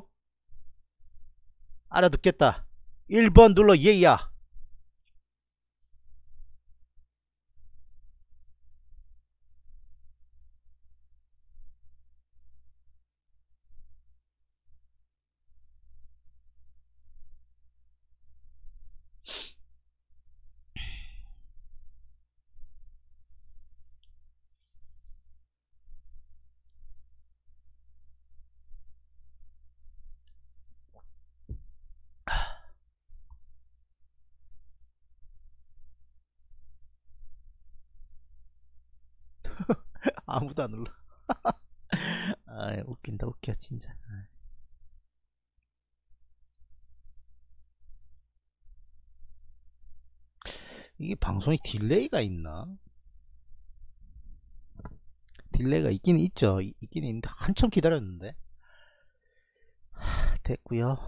알아듣겠다. 1번 눌러 예야. 아무도 안 눌러. 웃긴다 웃겨 진짜. 이게 방송이 딜레이가 있나? 딜레이가 있긴 있죠. 있긴 있는데 한참 기다렸는데. 됐고요.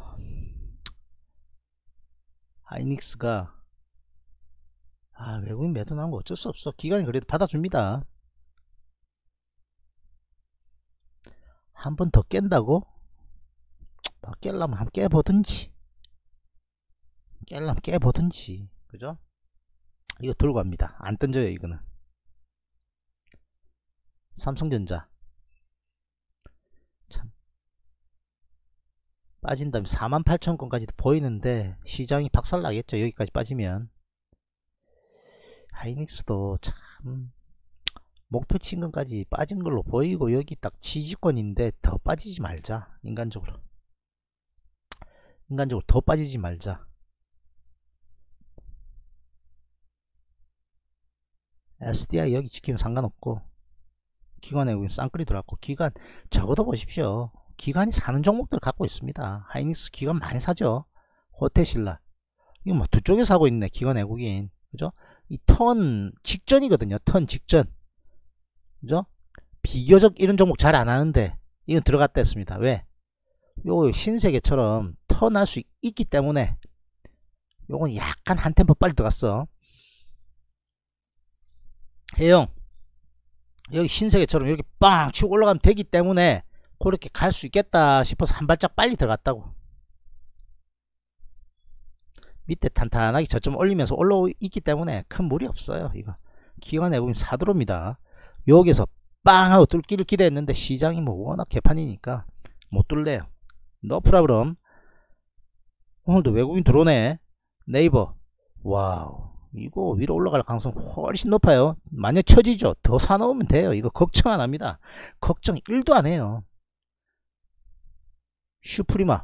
하이닉스가 외국인 매도 나온 거 어쩔 수 없어. 기관이 그래도 받아줍니다. 한 번 더 깬다고? 깰라면 한번 깨보든지. 그죠? 이거 들고 갑니다. 안 던져요 이거는. 삼성전자 참 빠진 다음에 48,000건까지도 보이는데 시장이 박살나겠죠. 여기까지 빠지면. 하이닉스도 참 목표 친근까지 빠진 걸로 보이고, 여기 딱 지지권인데 더 빠지지 말자. 인간적으로 더 빠지지 말자. SDI 여기 지키면 상관없고, 기관 외국인 쌍끌이 들어왔고, 기관 적어도 보십시오. 기관이 사는 종목들 갖고 있습니다. 하이닉스 기관 많이 사죠. 호테신라 이거 뭐 두 쪽에 사고 있네. 기관 외국인 그죠? 이 턴 직전이거든요. 턴 직전 그죠? 비교적 이런 종목 잘 안 하는데 이건 들어갔다 했습니다. 왜? 요 신세계처럼 턴할 수 있기 때문에 요건 약간 한 템포 빨리 들어갔어. 해영 여기 신세계처럼 이렇게 빵 치고 올라가면 되기 때문에 그렇게 갈 수 있겠다 싶어서 한 발짝 빨리 들어갔다고. 밑에 탄탄하게 저점 올리면서 올라오고 있기 때문에 큰 무리 없어요. 이거 기관 외국인 사들어옵니다. 여기서 빵 하고 뚫기를 기대했는데 시장이 뭐 워낙 개판이니까 못 뚫래요. 노 프라브럼. 오늘도 외국인 들어오네. 네이버. 와우, 이거 위로 올라갈 가능성 훨씬 높아요. 만약 처지죠, 더 사놓으면 돼요. 이거 걱정 안 합니다. 걱정 1도 안 해요. 슈프리마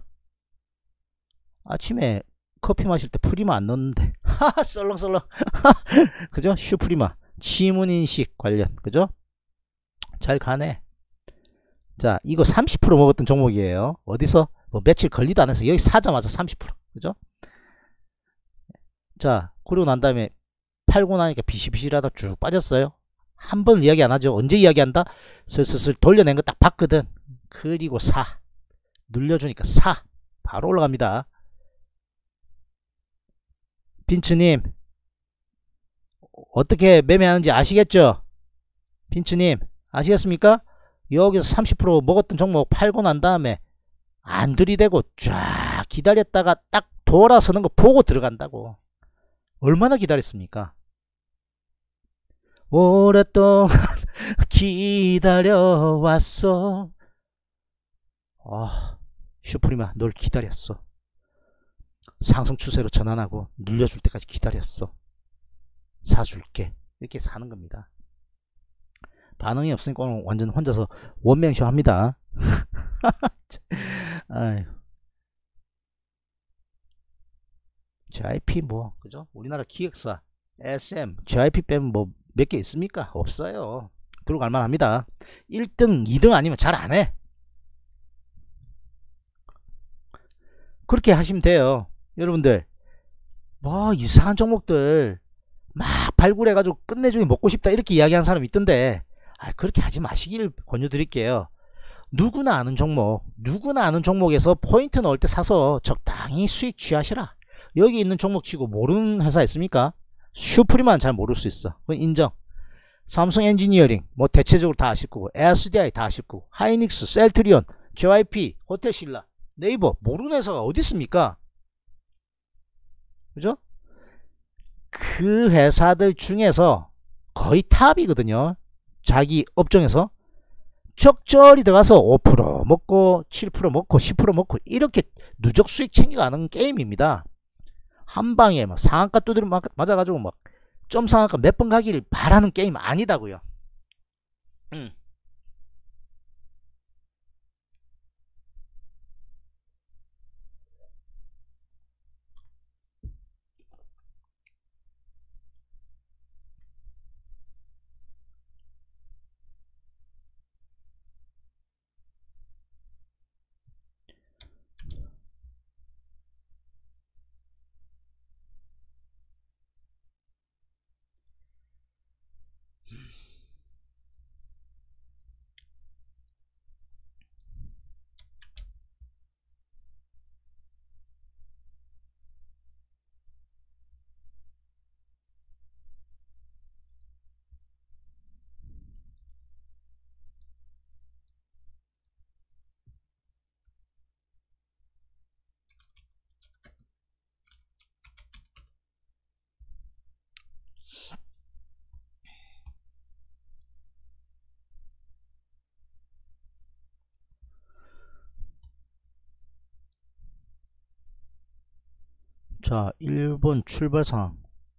아침에 커피 마실 때 프리마 안 넣었는데 하하 썰렁썰렁 그죠? 슈프리마 지문인식 관련 그죠? 잘 가네. 자, 이거 30% 먹었던 종목이에요. 어디서 뭐 며칠 걸리도 안 해서 여기 사자마자 30% 그죠? 자, 그러고 난 다음에 팔고 나니까 비실비실하다 쭉 빠졌어요. 한 번 이야기 안 하죠. 언제 이야기한다? 슬슬 돌려낸 거 딱 봤거든. 그리고 사 눌려주니까 사 바로 올라갑니다. 빈츠님 어떻게 매매하는지 아시겠죠? 빈츠님 아시겠습니까? 여기서 30% 먹었던 종목 팔고 난 다음에 안 들이대고 쫙 기다렸다가 딱 돌아서는 거 보고 들어간다고. 얼마나 기다렸습니까? 오랫동안 기다려왔어. 슈프리마 널 기다렸어. 상승 추세로 전환하고 눌려줄 때까지 기다렸어. 사줄게. 이렇게 사는 겁니다. 반응이 없으니까 오늘 완전 혼자서 원맨쇼 합니다. 아유. JYP 뭐 그죠? 우리나라 기획사 SM JYP 빼면 뭐 몇 개 있습니까? 없어요. 들어갈 만합니다. 1등 2등 아니면 잘 안해. 그렇게 하시면 돼요. 여러분들 뭐 이상한 종목들 막 발굴해가지고 끝내주기 먹고 싶다 이렇게 이야기하는 사람이 있던데 그렇게 하지 마시길 권유드릴게요. 누구나 아는 종목, 누구나 아는 종목에서 포인트 넣을 때 사서 적당히 수익 취하시라. 여기 있는 종목 치고 모르는 회사 있습니까? 슈프리만 잘 모를 수 있어. 그건 인정. 삼성 엔지니어링 뭐 대체적으로 다 아실 거고, SDI 다 아실 거고, 하이닉스, 셀트리온, JYP, 호텔신라, 네이버 모르는 회사가 어디 있습니까? 그죠? 그 회사들 중에서 거의 탑이거든요. 자기 업종에서 적절히 들어가서 5% 먹고 7% 먹고 10% 먹고 이렇게 누적 수익 챙겨가는 게임입니다. 한 방에 막 상한가 두드려 맞아가지고 막 점 상한가 몇 번 가기를 바라는 게임 아니다고요. 자, 일본 출발상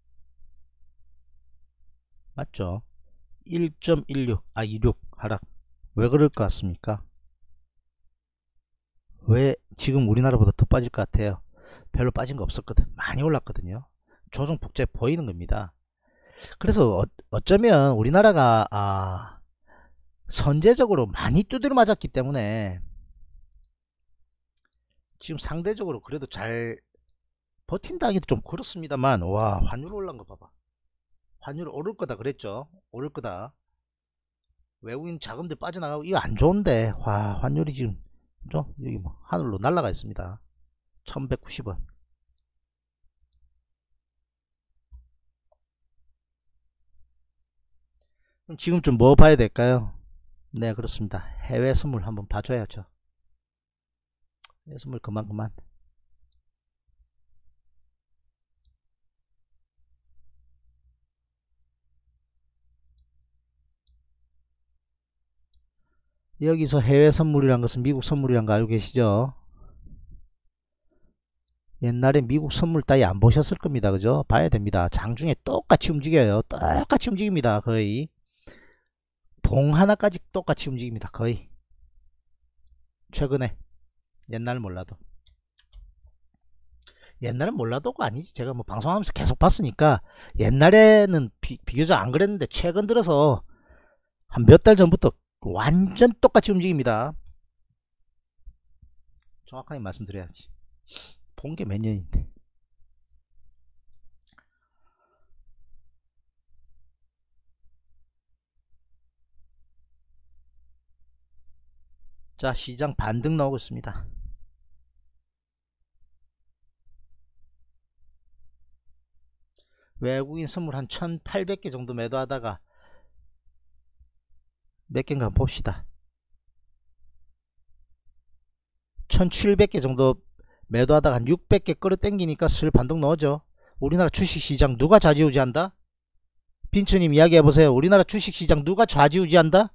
맞죠? 1.16 26 하락. 왜 그럴 것 같습니까? 왜 지금 우리나라보다 더 빠질 것 같아요? 별로 빠진 거 없었거든. 많이 올랐거든요. 조정 복제 보이는 겁니다. 그래서 어쩌면 우리나라가 선제적으로 많이 두드려 맞았기 때문에 지금 상대적으로 그래도 잘 버틴다 하기도 좀 그렇습니다만, 와, 환율 올라간 거 봐봐. 환율 오를 거다 그랬죠. 오를 거다. 외국인 자금들 빠져나가고 이거 안 좋은데. 와, 환율이 지금 그죠? 여기 뭐 하늘로 날아가 있습니다. 1190원. 그럼 지금 좀 뭐 봐야 될까요? 네, 그렇습니다. 해외 선물 한번 봐줘야죠. 해외 선물 그만. 여기서 해외 선물이란 것은 미국 선물이란 거 알고 계시죠? 옛날에 미국 선물 따위 안 보셨을 겁니다. 그죠? 봐야 됩니다. 장중에 똑같이 움직여요. 똑같이 움직입니다. 거의 봉 하나까지 똑같이 움직입니다. 거의 최근에. 옛날은 몰라도 가 아니지. 제가 뭐 방송하면서 계속 봤으니까. 옛날에는 비교적 안 그랬는데 최근 들어서 한 몇 달 전부터 완전 똑같이 움직입니다. 정확하게 말씀드려야지. 본 게 몇 년인데. 자, 시장 반등 나오고 있습니다. 외국인 선물 한 1800개 정도 매도하다가 몇 개인가 봅시다. 1700개 정도 매도하다가 한 600개 끌어당기니까 슬 반등 나오죠. 우리나라 주식시장 누가 좌지우지한다? 빈츠님 이야기해보세요. 우리나라 주식시장 누가 좌지우지한다?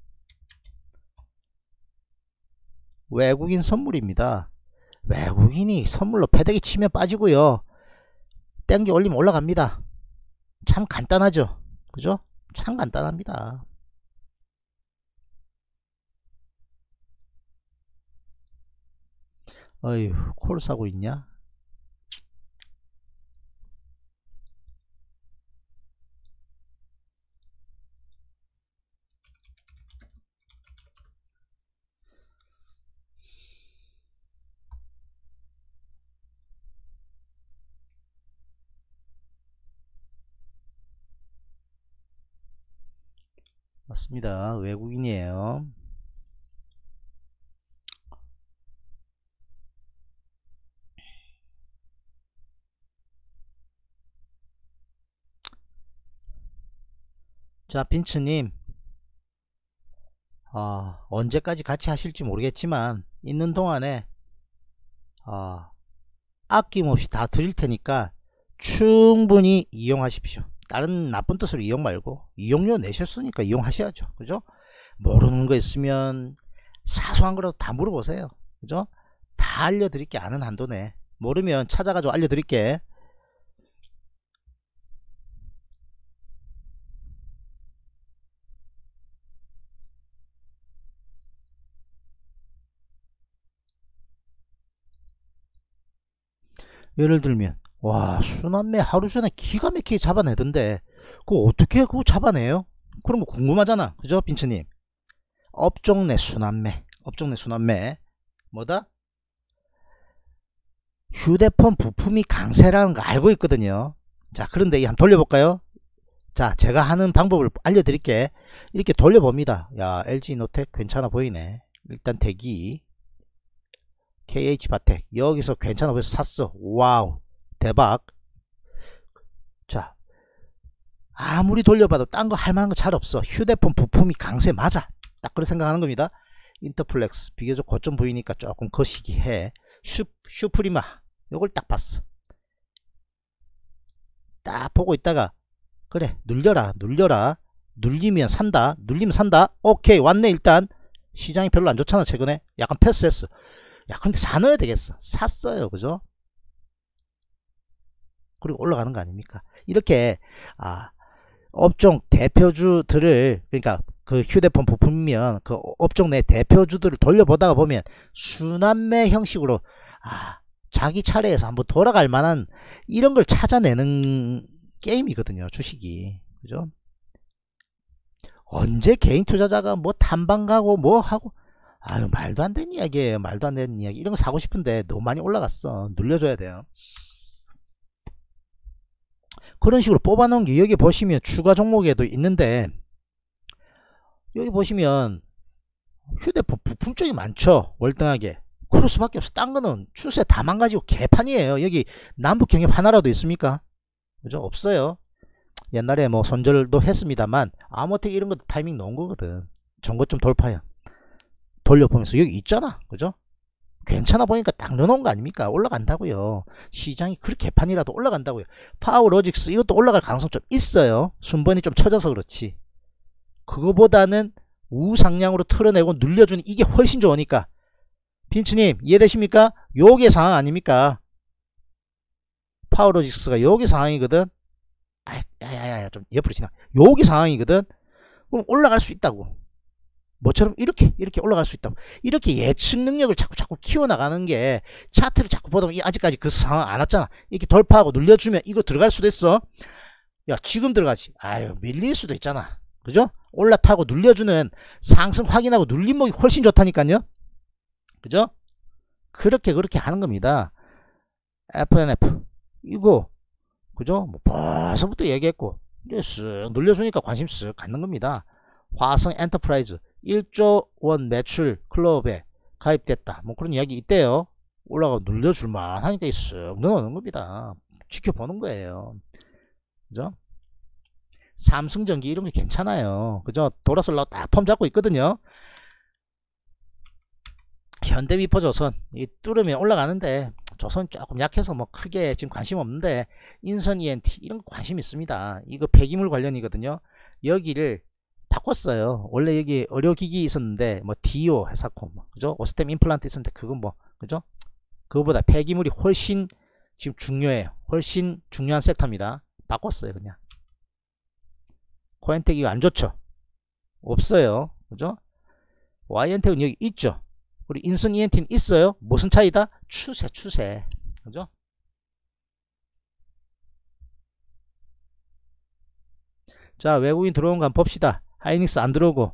외국인 선물입니다. 외국인이 선물로 패대기 치면 빠지고요. 땡겨 올리면 올라갑니다. 참 간단하죠. 그죠? 참 간단합니다. 어휴, 콜 사고 있냐? 맞습니다. 외국인이에요. 자, 빈츠님, 언제까지 같이 하실지 모르겠지만 있는 동안에 아낌없이 다 드릴 테니까 충분히 이용하십시오. 다른 나쁜 뜻으로 이용 말고 이용료 내셨으니까 이용하셔야죠. 그죠? 모르는 거 있으면 사소한 거라도 다 물어보세요. 그죠? 다 알려드릴게. 아는 한도네. 모르면 찾아가지고 알려드릴게. 예를 들면 와, 순환매 하루 전에 기가 막히게 잡아내던데 그거 어떻게 그거 잡아내요? 그런 거 궁금하잖아. 그죠, 빈츠님? 업종 내 순환매 뭐다? 휴대폰 부품이 강세라는 거 알고 있거든요. 자, 그런데 이 한번 돌려볼까요? 자, 제가 하는 방법을 알려드릴게. 이렇게 돌려봅니다. 야, LG노텍 괜찮아 보이네. 일단 대기 KH바텍 여기서 괜찮아 보여서 샀어. 와우, 대박. 자, 아무리 돌려봐도 딴 거 할만한 거 잘 없어. 휴대폰 부품이 강세 맞아. 딱 그렇게 생각하는 겁니다. 인터플렉스 비교적 고점 보이니까 조금 거시기 해. 슈프리마 요걸 딱 봤어. 딱 보고 있다가 그래, 눌려라. 눌리면 산다. 오케이, 왔네. 일단 시장이 별로 안 좋잖아. 최근에 약간 패스했어. 야, 근데 사넣어야 되겠어. 샀어요. 그죠? 그리고 올라가는 거 아닙니까? 이렇게 업종 대표주들을, 그러니까 그 휴대폰 부품이면 그 업종 내 대표주들을 돌려보다가 보면 순환매 형식으로 자기 차례에서 한번 돌아갈 만한 이런 걸 찾아내는 게임이거든요. 주식이. 그죠? 언제 개인 투자자가 뭐 탐방 가고 뭐 하고, 아유, 말도 안 되는 이야기예요. 말도 안 되는 이야기. 이런 거 사고 싶은데 너무 많이 올라갔어. 눌려줘야 돼요. 그런 식으로 뽑아놓은 게 여기 보시면 추가 종목에도 있는데, 여기 보시면 휴대폰 부품 쪽이 많죠. 월등하게. 그럴 수밖에 없어. 딴 거는 추세 다 망가지고 개판이에요. 여기 남북 경협 하나라도 있습니까? 그죠? 없어요. 옛날에 뭐 손절도 했습니다만 아모텍 이런 것도 타이밍 놓은 거거든. 전고점 돌파야. 돌려보면서 여기 있잖아. 그죠? 괜찮아 보니까 딱 넣어놓은 거 아닙니까? 올라간다고요. 시장이 그렇게 개판이라도 올라간다고요. 파워로직스 이것도 올라갈 가능성 좀 있어요. 순번이 좀 쳐져서 그렇지. 그거보다는 우상향으로 틀어내고 눌려주는 이게 훨씬 좋으니까. 빈츠님 이해되십니까? 요게 상황 아닙니까? 파워로직스가 요게 상황이거든. 야야야 좀 옆으로 지나. 요게 상황이거든. 그럼 올라갈 수 있다고. 뭐처럼 이렇게 올라갈 수 있다고. 이렇게 예측 능력을 자꾸 키워나가는 게 차트를 자꾸 보다 보면 아직까지 그 상황 안 왔잖아. 이렇게 돌파하고 눌려주면 이거 들어갈 수도 있어. 야 지금 들어가지. 아유 밀릴 수도 있잖아. 그죠? 올라타고 눌려주는 상승 확인하고 눌림목이 훨씬 좋다니까요. 그죠? 그렇게 하는 겁니다. FNF 이거 그죠? 뭐 벌써부터 얘기했고 이제 쓱 눌려주니까 관심 쓱 갖는 겁니다. 화성 엔터프라이즈 1조 원 매출 클럽에 가입됐다. 뭐 그런 이야기 있대요. 올라가 눌려줄만 하니까 쓱 넣어놓는 겁니다. 지켜보는 거예요. 그죠? 삼성전기 이런 게 괜찮아요. 그죠? 돌아설라고 딱 폼 잡고 있거든요. 현대미포조선 이 뚫으면 올라가는데 조선 조금 약해서 뭐 크게 지금 관심 없는데 인선 ENT 이런 거 관심 있습니다. 이거 폐기물 관련이거든요. 여기를 바꿨어요. 원래 여기 의료기기 있었는데 뭐 디오 회사코 뭐, 그죠? 오스템 임플란트 있었는데 그건 뭐 그죠? 그거보다 폐기물이 훨씬 지금 중요해요. 훨씬 중요한 섹터입니다. 바꿨어요 그냥. 코엔텍 이거 안 좋죠? 없어요. 그죠? Y엔텍은 여기 있죠? 우리 인선 ENT는 있어요. 무슨 차이다? 추세. 그죠? 자 외국인 들어온 거 한번 봅시다. 하이닉스 안 들어오고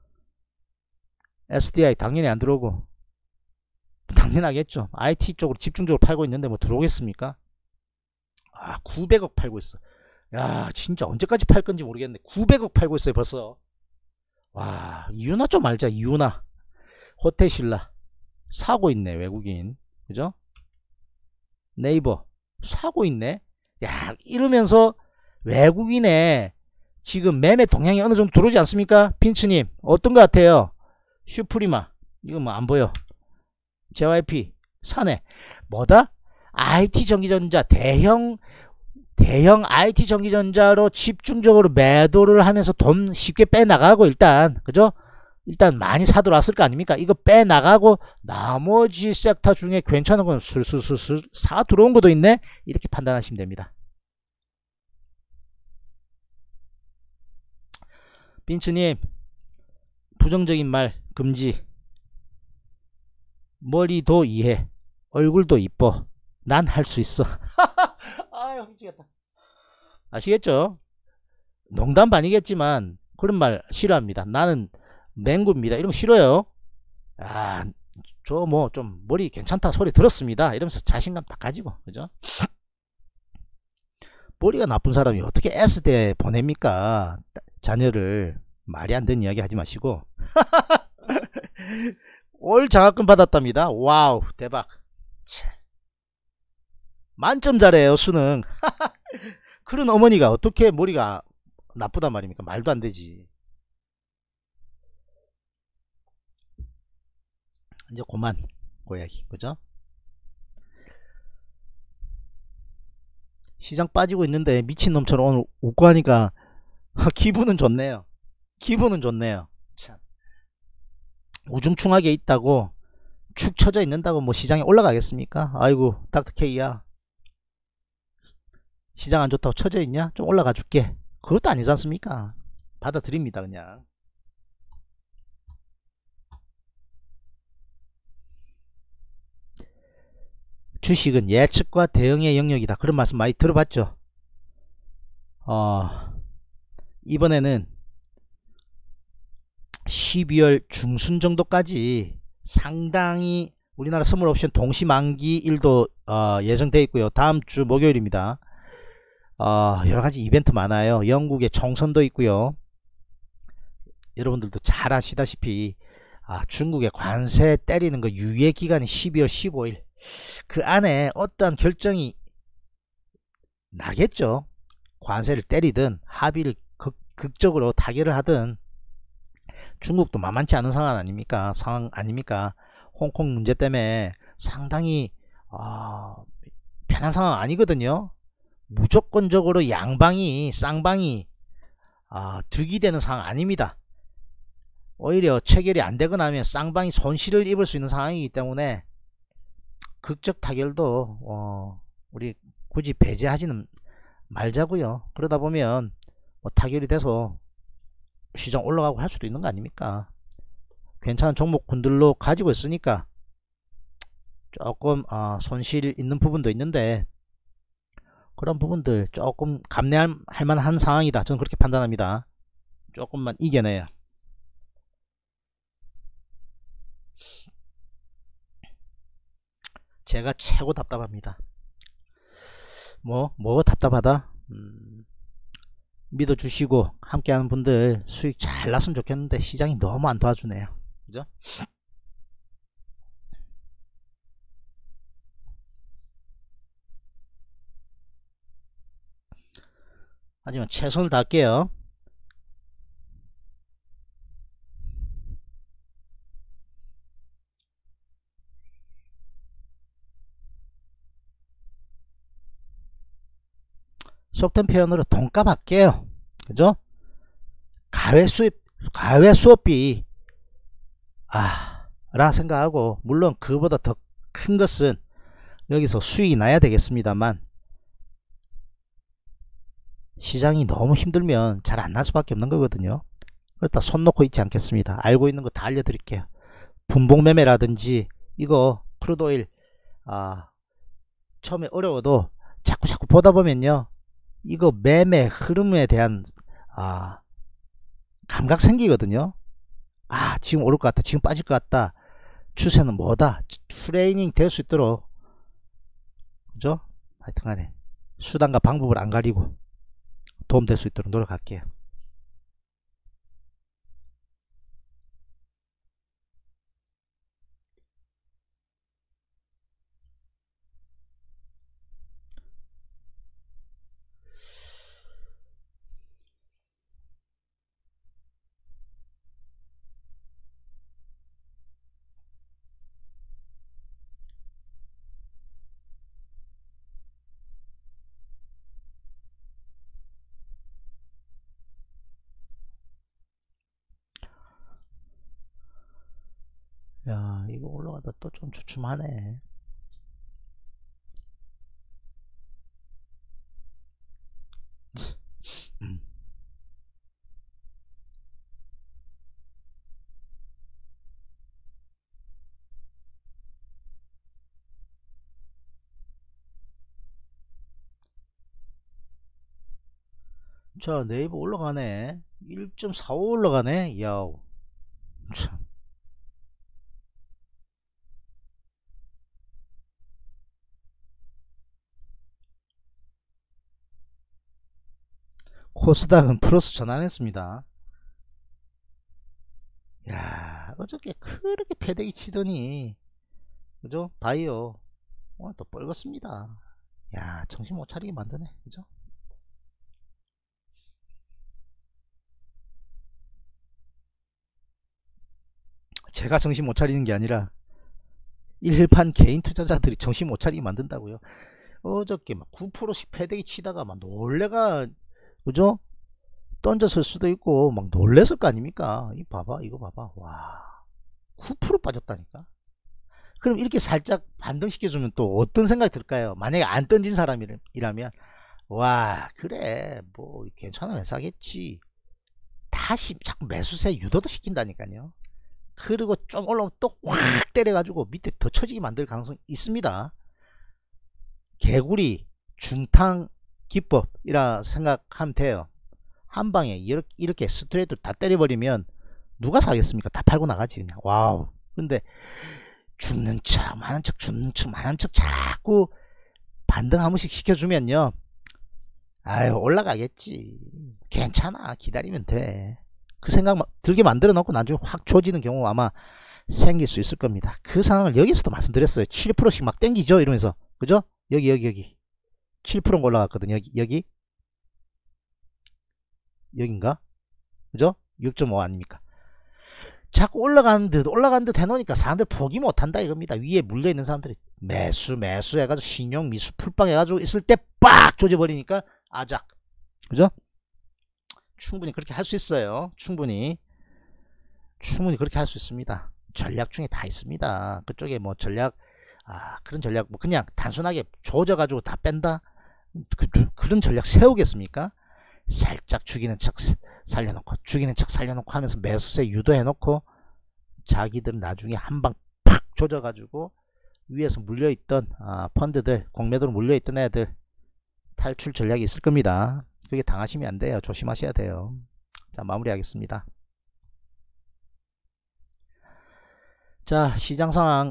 SDI 당연히 안 들어오고 당연하겠죠. IT 쪽으로 집중적으로 팔고 있는데 뭐 들어오겠습니까? 아 900억 팔고 있어. 야 진짜 언제까지 팔 건지 모르겠네. 900억 팔고 있어요 벌써. 와 이유나 좀 알자. 이유나 호텔신라 사고 있네 외국인. 그죠? 네이버 사고 있네. 야 이러면서 외국인의 지금 매매 동향이 어느 정도 들어오지 않습니까? 빈츠님 어떤 것 같아요? 슈프리마 이거 뭐 안 보여. JYP 사네. 뭐다? IT 전기전자 대형 IT 전기전자로 집중적으로 매도를 하면서 돈 쉽게 빼나가고 일단 그죠? 일단 많이 사들어왔을 거 아닙니까? 이거 빼나가고 나머지 섹터 중에 괜찮은 건 술술술술 사 들어온 것도 있네. 이렇게 판단하시면 됩니다. 빈츠님 부정적인 말 금지. 머리도 이해 얼굴도 이뻐 난 할 수 있어. 아유 미치겠다. 아시겠죠? 농담 반이겠지만 그런 말 싫어합니다. 나는 맹구입니다 이런 거 싫어요. 아 저 뭐 좀 머리 괜찮다 소리 들었습니다 이러면서 자신감 딱 가지고 그죠? 머리가 나쁜 사람이 어떻게 S대에 보냅니까? 자녀를. 말이 안 되는 이야기 하지 마시고. 올 장학금 받았답니다. 와우 대박. 만점 잘해요 수능. 그런 어머니가 어떻게 머리가 나쁘단 말입니까? 말도 안 되지. 이제 그만 고야기 그죠? 시장 빠지고 있는데 미친놈처럼 오늘 웃고 하니까 기분은 좋네요. 기분은 좋네요. 참 우중충하게 있다고 축 처져 있는다고 뭐 시장에 올라가겠습니까? 아이고 닥터케이야 시장 안 좋다고 처져 있냐? 좀 올라가 줄게. 그것도 아니지 않습니까? 받아들입니다 그냥. 주식은 예측과 대응의 영역이다 그런 말씀 많이 들어봤죠. 이번에는 12월 중순 정도까지 상당히 우리나라 선물옵션 동시만기 일도 예정되어 있고요. 다음 주 목요일입니다. 여러가지 이벤트 많아요. 영국의 총선도 있고요. 여러분들도 잘 아시다시피 중국의 관세 때리는 거 유예 기간이 12월 15일 그 안에 어떠한 결정이 나겠죠. 관세를 때리든 합의를 극적으로 타결을 하든 중국도 만만치 않은 상황 아닙니까? 홍콩 문제 때문에 상당히 편한 상황 아니거든요. 무조건적으로 양방이 쌍방이 득이 되는 상황 아닙니다. 오히려 체결이 안 되거나 하면 쌍방이 손실을 입을 수 있는 상황이기 때문에 극적 타결도 우리 굳이 배제하지는 말자고요. 그러다 보면 뭐 타결이 돼서 시장 올라가고 할 수도 있는 거 아닙니까? 괜찮은 종목군들로 가지고 있으니까 조금 손실 있는 부분도 있는데 그런 부분들 조금 감내할 만한 상황이다. 저는 그렇게 판단합니다. 조금만 이겨내야. 제가 최고 답답합니다. 뭐 답답하다? 믿어주시고 함께하는 분들 수익 잘 났으면 좋겠는데 시장이 너무 안 도와주네요. 그죠? 하지만 최선을 다할게요. 속된 표현으로 돈값 할게요. 그죠? 가외 수업비 라 생각하고, 물론 그보다 더 큰 것은 여기서 수익이 나야 되겠습니다만 시장이 너무 힘들면 잘 안 날 수밖에 없는 거거든요. 그렇다 손 놓고 있지 않겠습니다. 알고 있는 거 다 알려드릴게요. 분봉매매라든지 이거 크루드오일 처음에 어려워도 자꾸 보다 보면요, 이거 매매 흐름에 대한 감각 생기거든요. 지금 오를 것 같다, 지금 빠질 것 같다, 추세는 뭐다, 트레이닝 될 수 있도록, 그죠? 하여튼간에 수단과 방법을 안 가리고 도움될 수 있도록 노력할게요. 야, 이거 올라가다 또 좀 주춤하네. 자, 네이버 올라가네. 1.45 올라가네. 야우, 참. 코스닥은 플러스 전환했습니다. 야, 어저께 그렇게 패대기 치더니, 그죠? 바이오 오늘 또 뻘겋습니다. 야, 정신 못 차리게 만드네. 그죠? 제가 정신 못 차리는 게 아니라 일반 개인 투자자들이 정신 못 차리게 만든다고요. 어저께 막 9%씩 패대기 치다가 막 놀래가, 그죠? 던졌을 수도 있고 막 놀랬을 거 아닙니까? 이거 봐봐. 와, 9% 빠졌다니까. 그럼 이렇게 살짝 반등시켜주면 또 어떤 생각이 들까요? 만약에 안 던진 사람이라면, 와, 그래, 뭐 괜찮으면 사겠지. 다시 자꾸 매수세 유도도 시킨다니까요. 그리고 좀 올라오면 또 확 때려가지고 밑에 더 처지게 만들 가능성이 있습니다. 개구리 중탕 기법이라 생각하면 돼요. 한 방에 이렇게 스트레이트 다 때려버리면 누가 사겠습니까? 다 팔고 나가지 그냥. 와우. 근데 죽는 척 많은 척 죽는 척 많은 척 자꾸 반등 한 번씩 시켜주면요, 아유 올라가겠지. 괜찮아, 기다리면 돼. 그 생각 들게 만들어 놓고 나중에 확 조지는 경우가 아마 생길 수 있을 겁니다. 그 상황을 여기서도 말씀드렸어요. 7%씩 막 땡기죠 이러면서. 그죠? 여기 7%가 올라갔거든요. 여긴가? 그죠? 6.5 아닙니까? 자꾸 올라가는 듯 해놓으니까 사람들 포기 못한다 이겁니다. 위에 물려있는 사람들이 매수 해가지고 신용 미수 풀빵 해가지고 있을 때 빡 조져버리니까 아작. 그죠? 충분히 그렇게 할 수 있어요. 충분히 그렇게 할 수 있습니다. 전략 중에 다 있습니다. 그쪽에 뭐 전략, 그런 전략, 뭐 그냥 단순하게 조져가지고 다 뺀다? 그런 전략 세우겠습니까? 살짝 죽이는 척 살려놓고 하면서 매수세 유도해놓고 자기들 나중에 한방 팍 조져가지고 위에서 물려있던 펀드들, 공매도로 물려있던 애들 탈출 전략이 있을 겁니다. 그게 당하시면 안 돼요. 조심하셔야 돼요. 자, 마무리하겠습니다. 자, 시장 상황,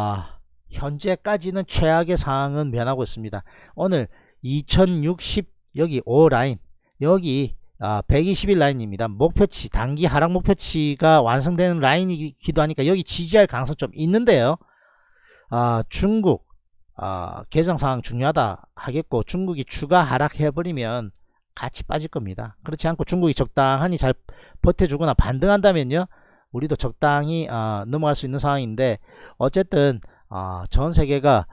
현재까지는 최악의 상황은 면하고 있습니다. 오늘 2060 여기 5라인, 여기 120일 라인입니다. 목표치, 단기 하락 목표치가 완성되는 라인이기도 하니까 여기 지지할 가능성 좀 있는데요. 중국 개정 상황 중요하다 하겠고, 중국이 추가 하락해버리면 같이 빠질 겁니다. 그렇지 않고 중국이 적당히 잘 버텨주거나 반등한다면요, 우리도 적당히 넘어갈 수 있는 상황인데, 어쨌든 전 세계가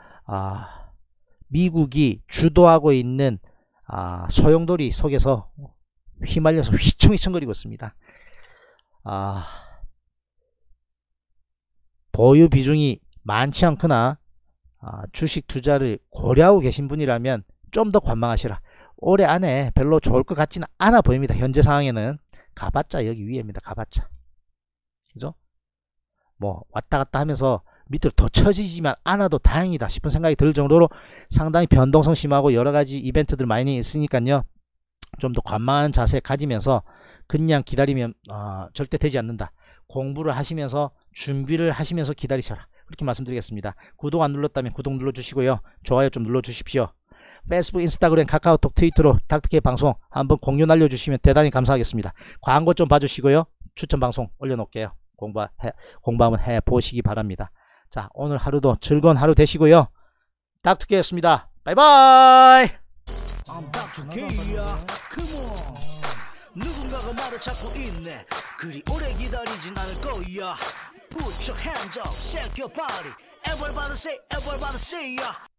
미국이 주도하고 있는 소용돌이 속에서 휘말려서 휘청휘청거리고 있습니다. 보유 비중이 많지 않거나 주식 투자를 고려하고 계신 분이라면 좀 더 관망하시라. 올해 안에 별로 좋을 것 같지는 않아 보입니다. 현재 상황에는. 가봤자 여기 위에입니다. 가봤자. 그죠? 뭐 왔다 갔다 하면서 밑으로 더 처지지만 않아도 다행이다 싶은 생각이 들 정도로 상당히 변동성 심하고 여러가지 이벤트들 많이 있으니까요, 좀 더 관망하는 자세 가지면서 그냥 기다리면 절대 되지 않는다. 공부를 하시면서 준비를 하시면서 기다리셔라. 그렇게 말씀드리겠습니다. 구독 안 눌렀다면 구독 눌러주시고요. 좋아요 좀 눌러주십시오. 페이스북, 인스타그램, 카카오톡, 트위터로 닥터케이 방송 한번 공유 날려주시면 대단히 감사하겠습니다. 광고 좀 봐주시고요. 추천 방송 올려놓을게요. 공부하면 해보시기 바랍니다. 자, 오늘 하루도 즐거운 하루 되시고요. 닥터케이였습니다. 바이바이. 누군가가 말을 찾고 있네. 그리 오래 기다리진 않을 거야. Put your hands up, shake your body. Everybody say, everybody say, yeah.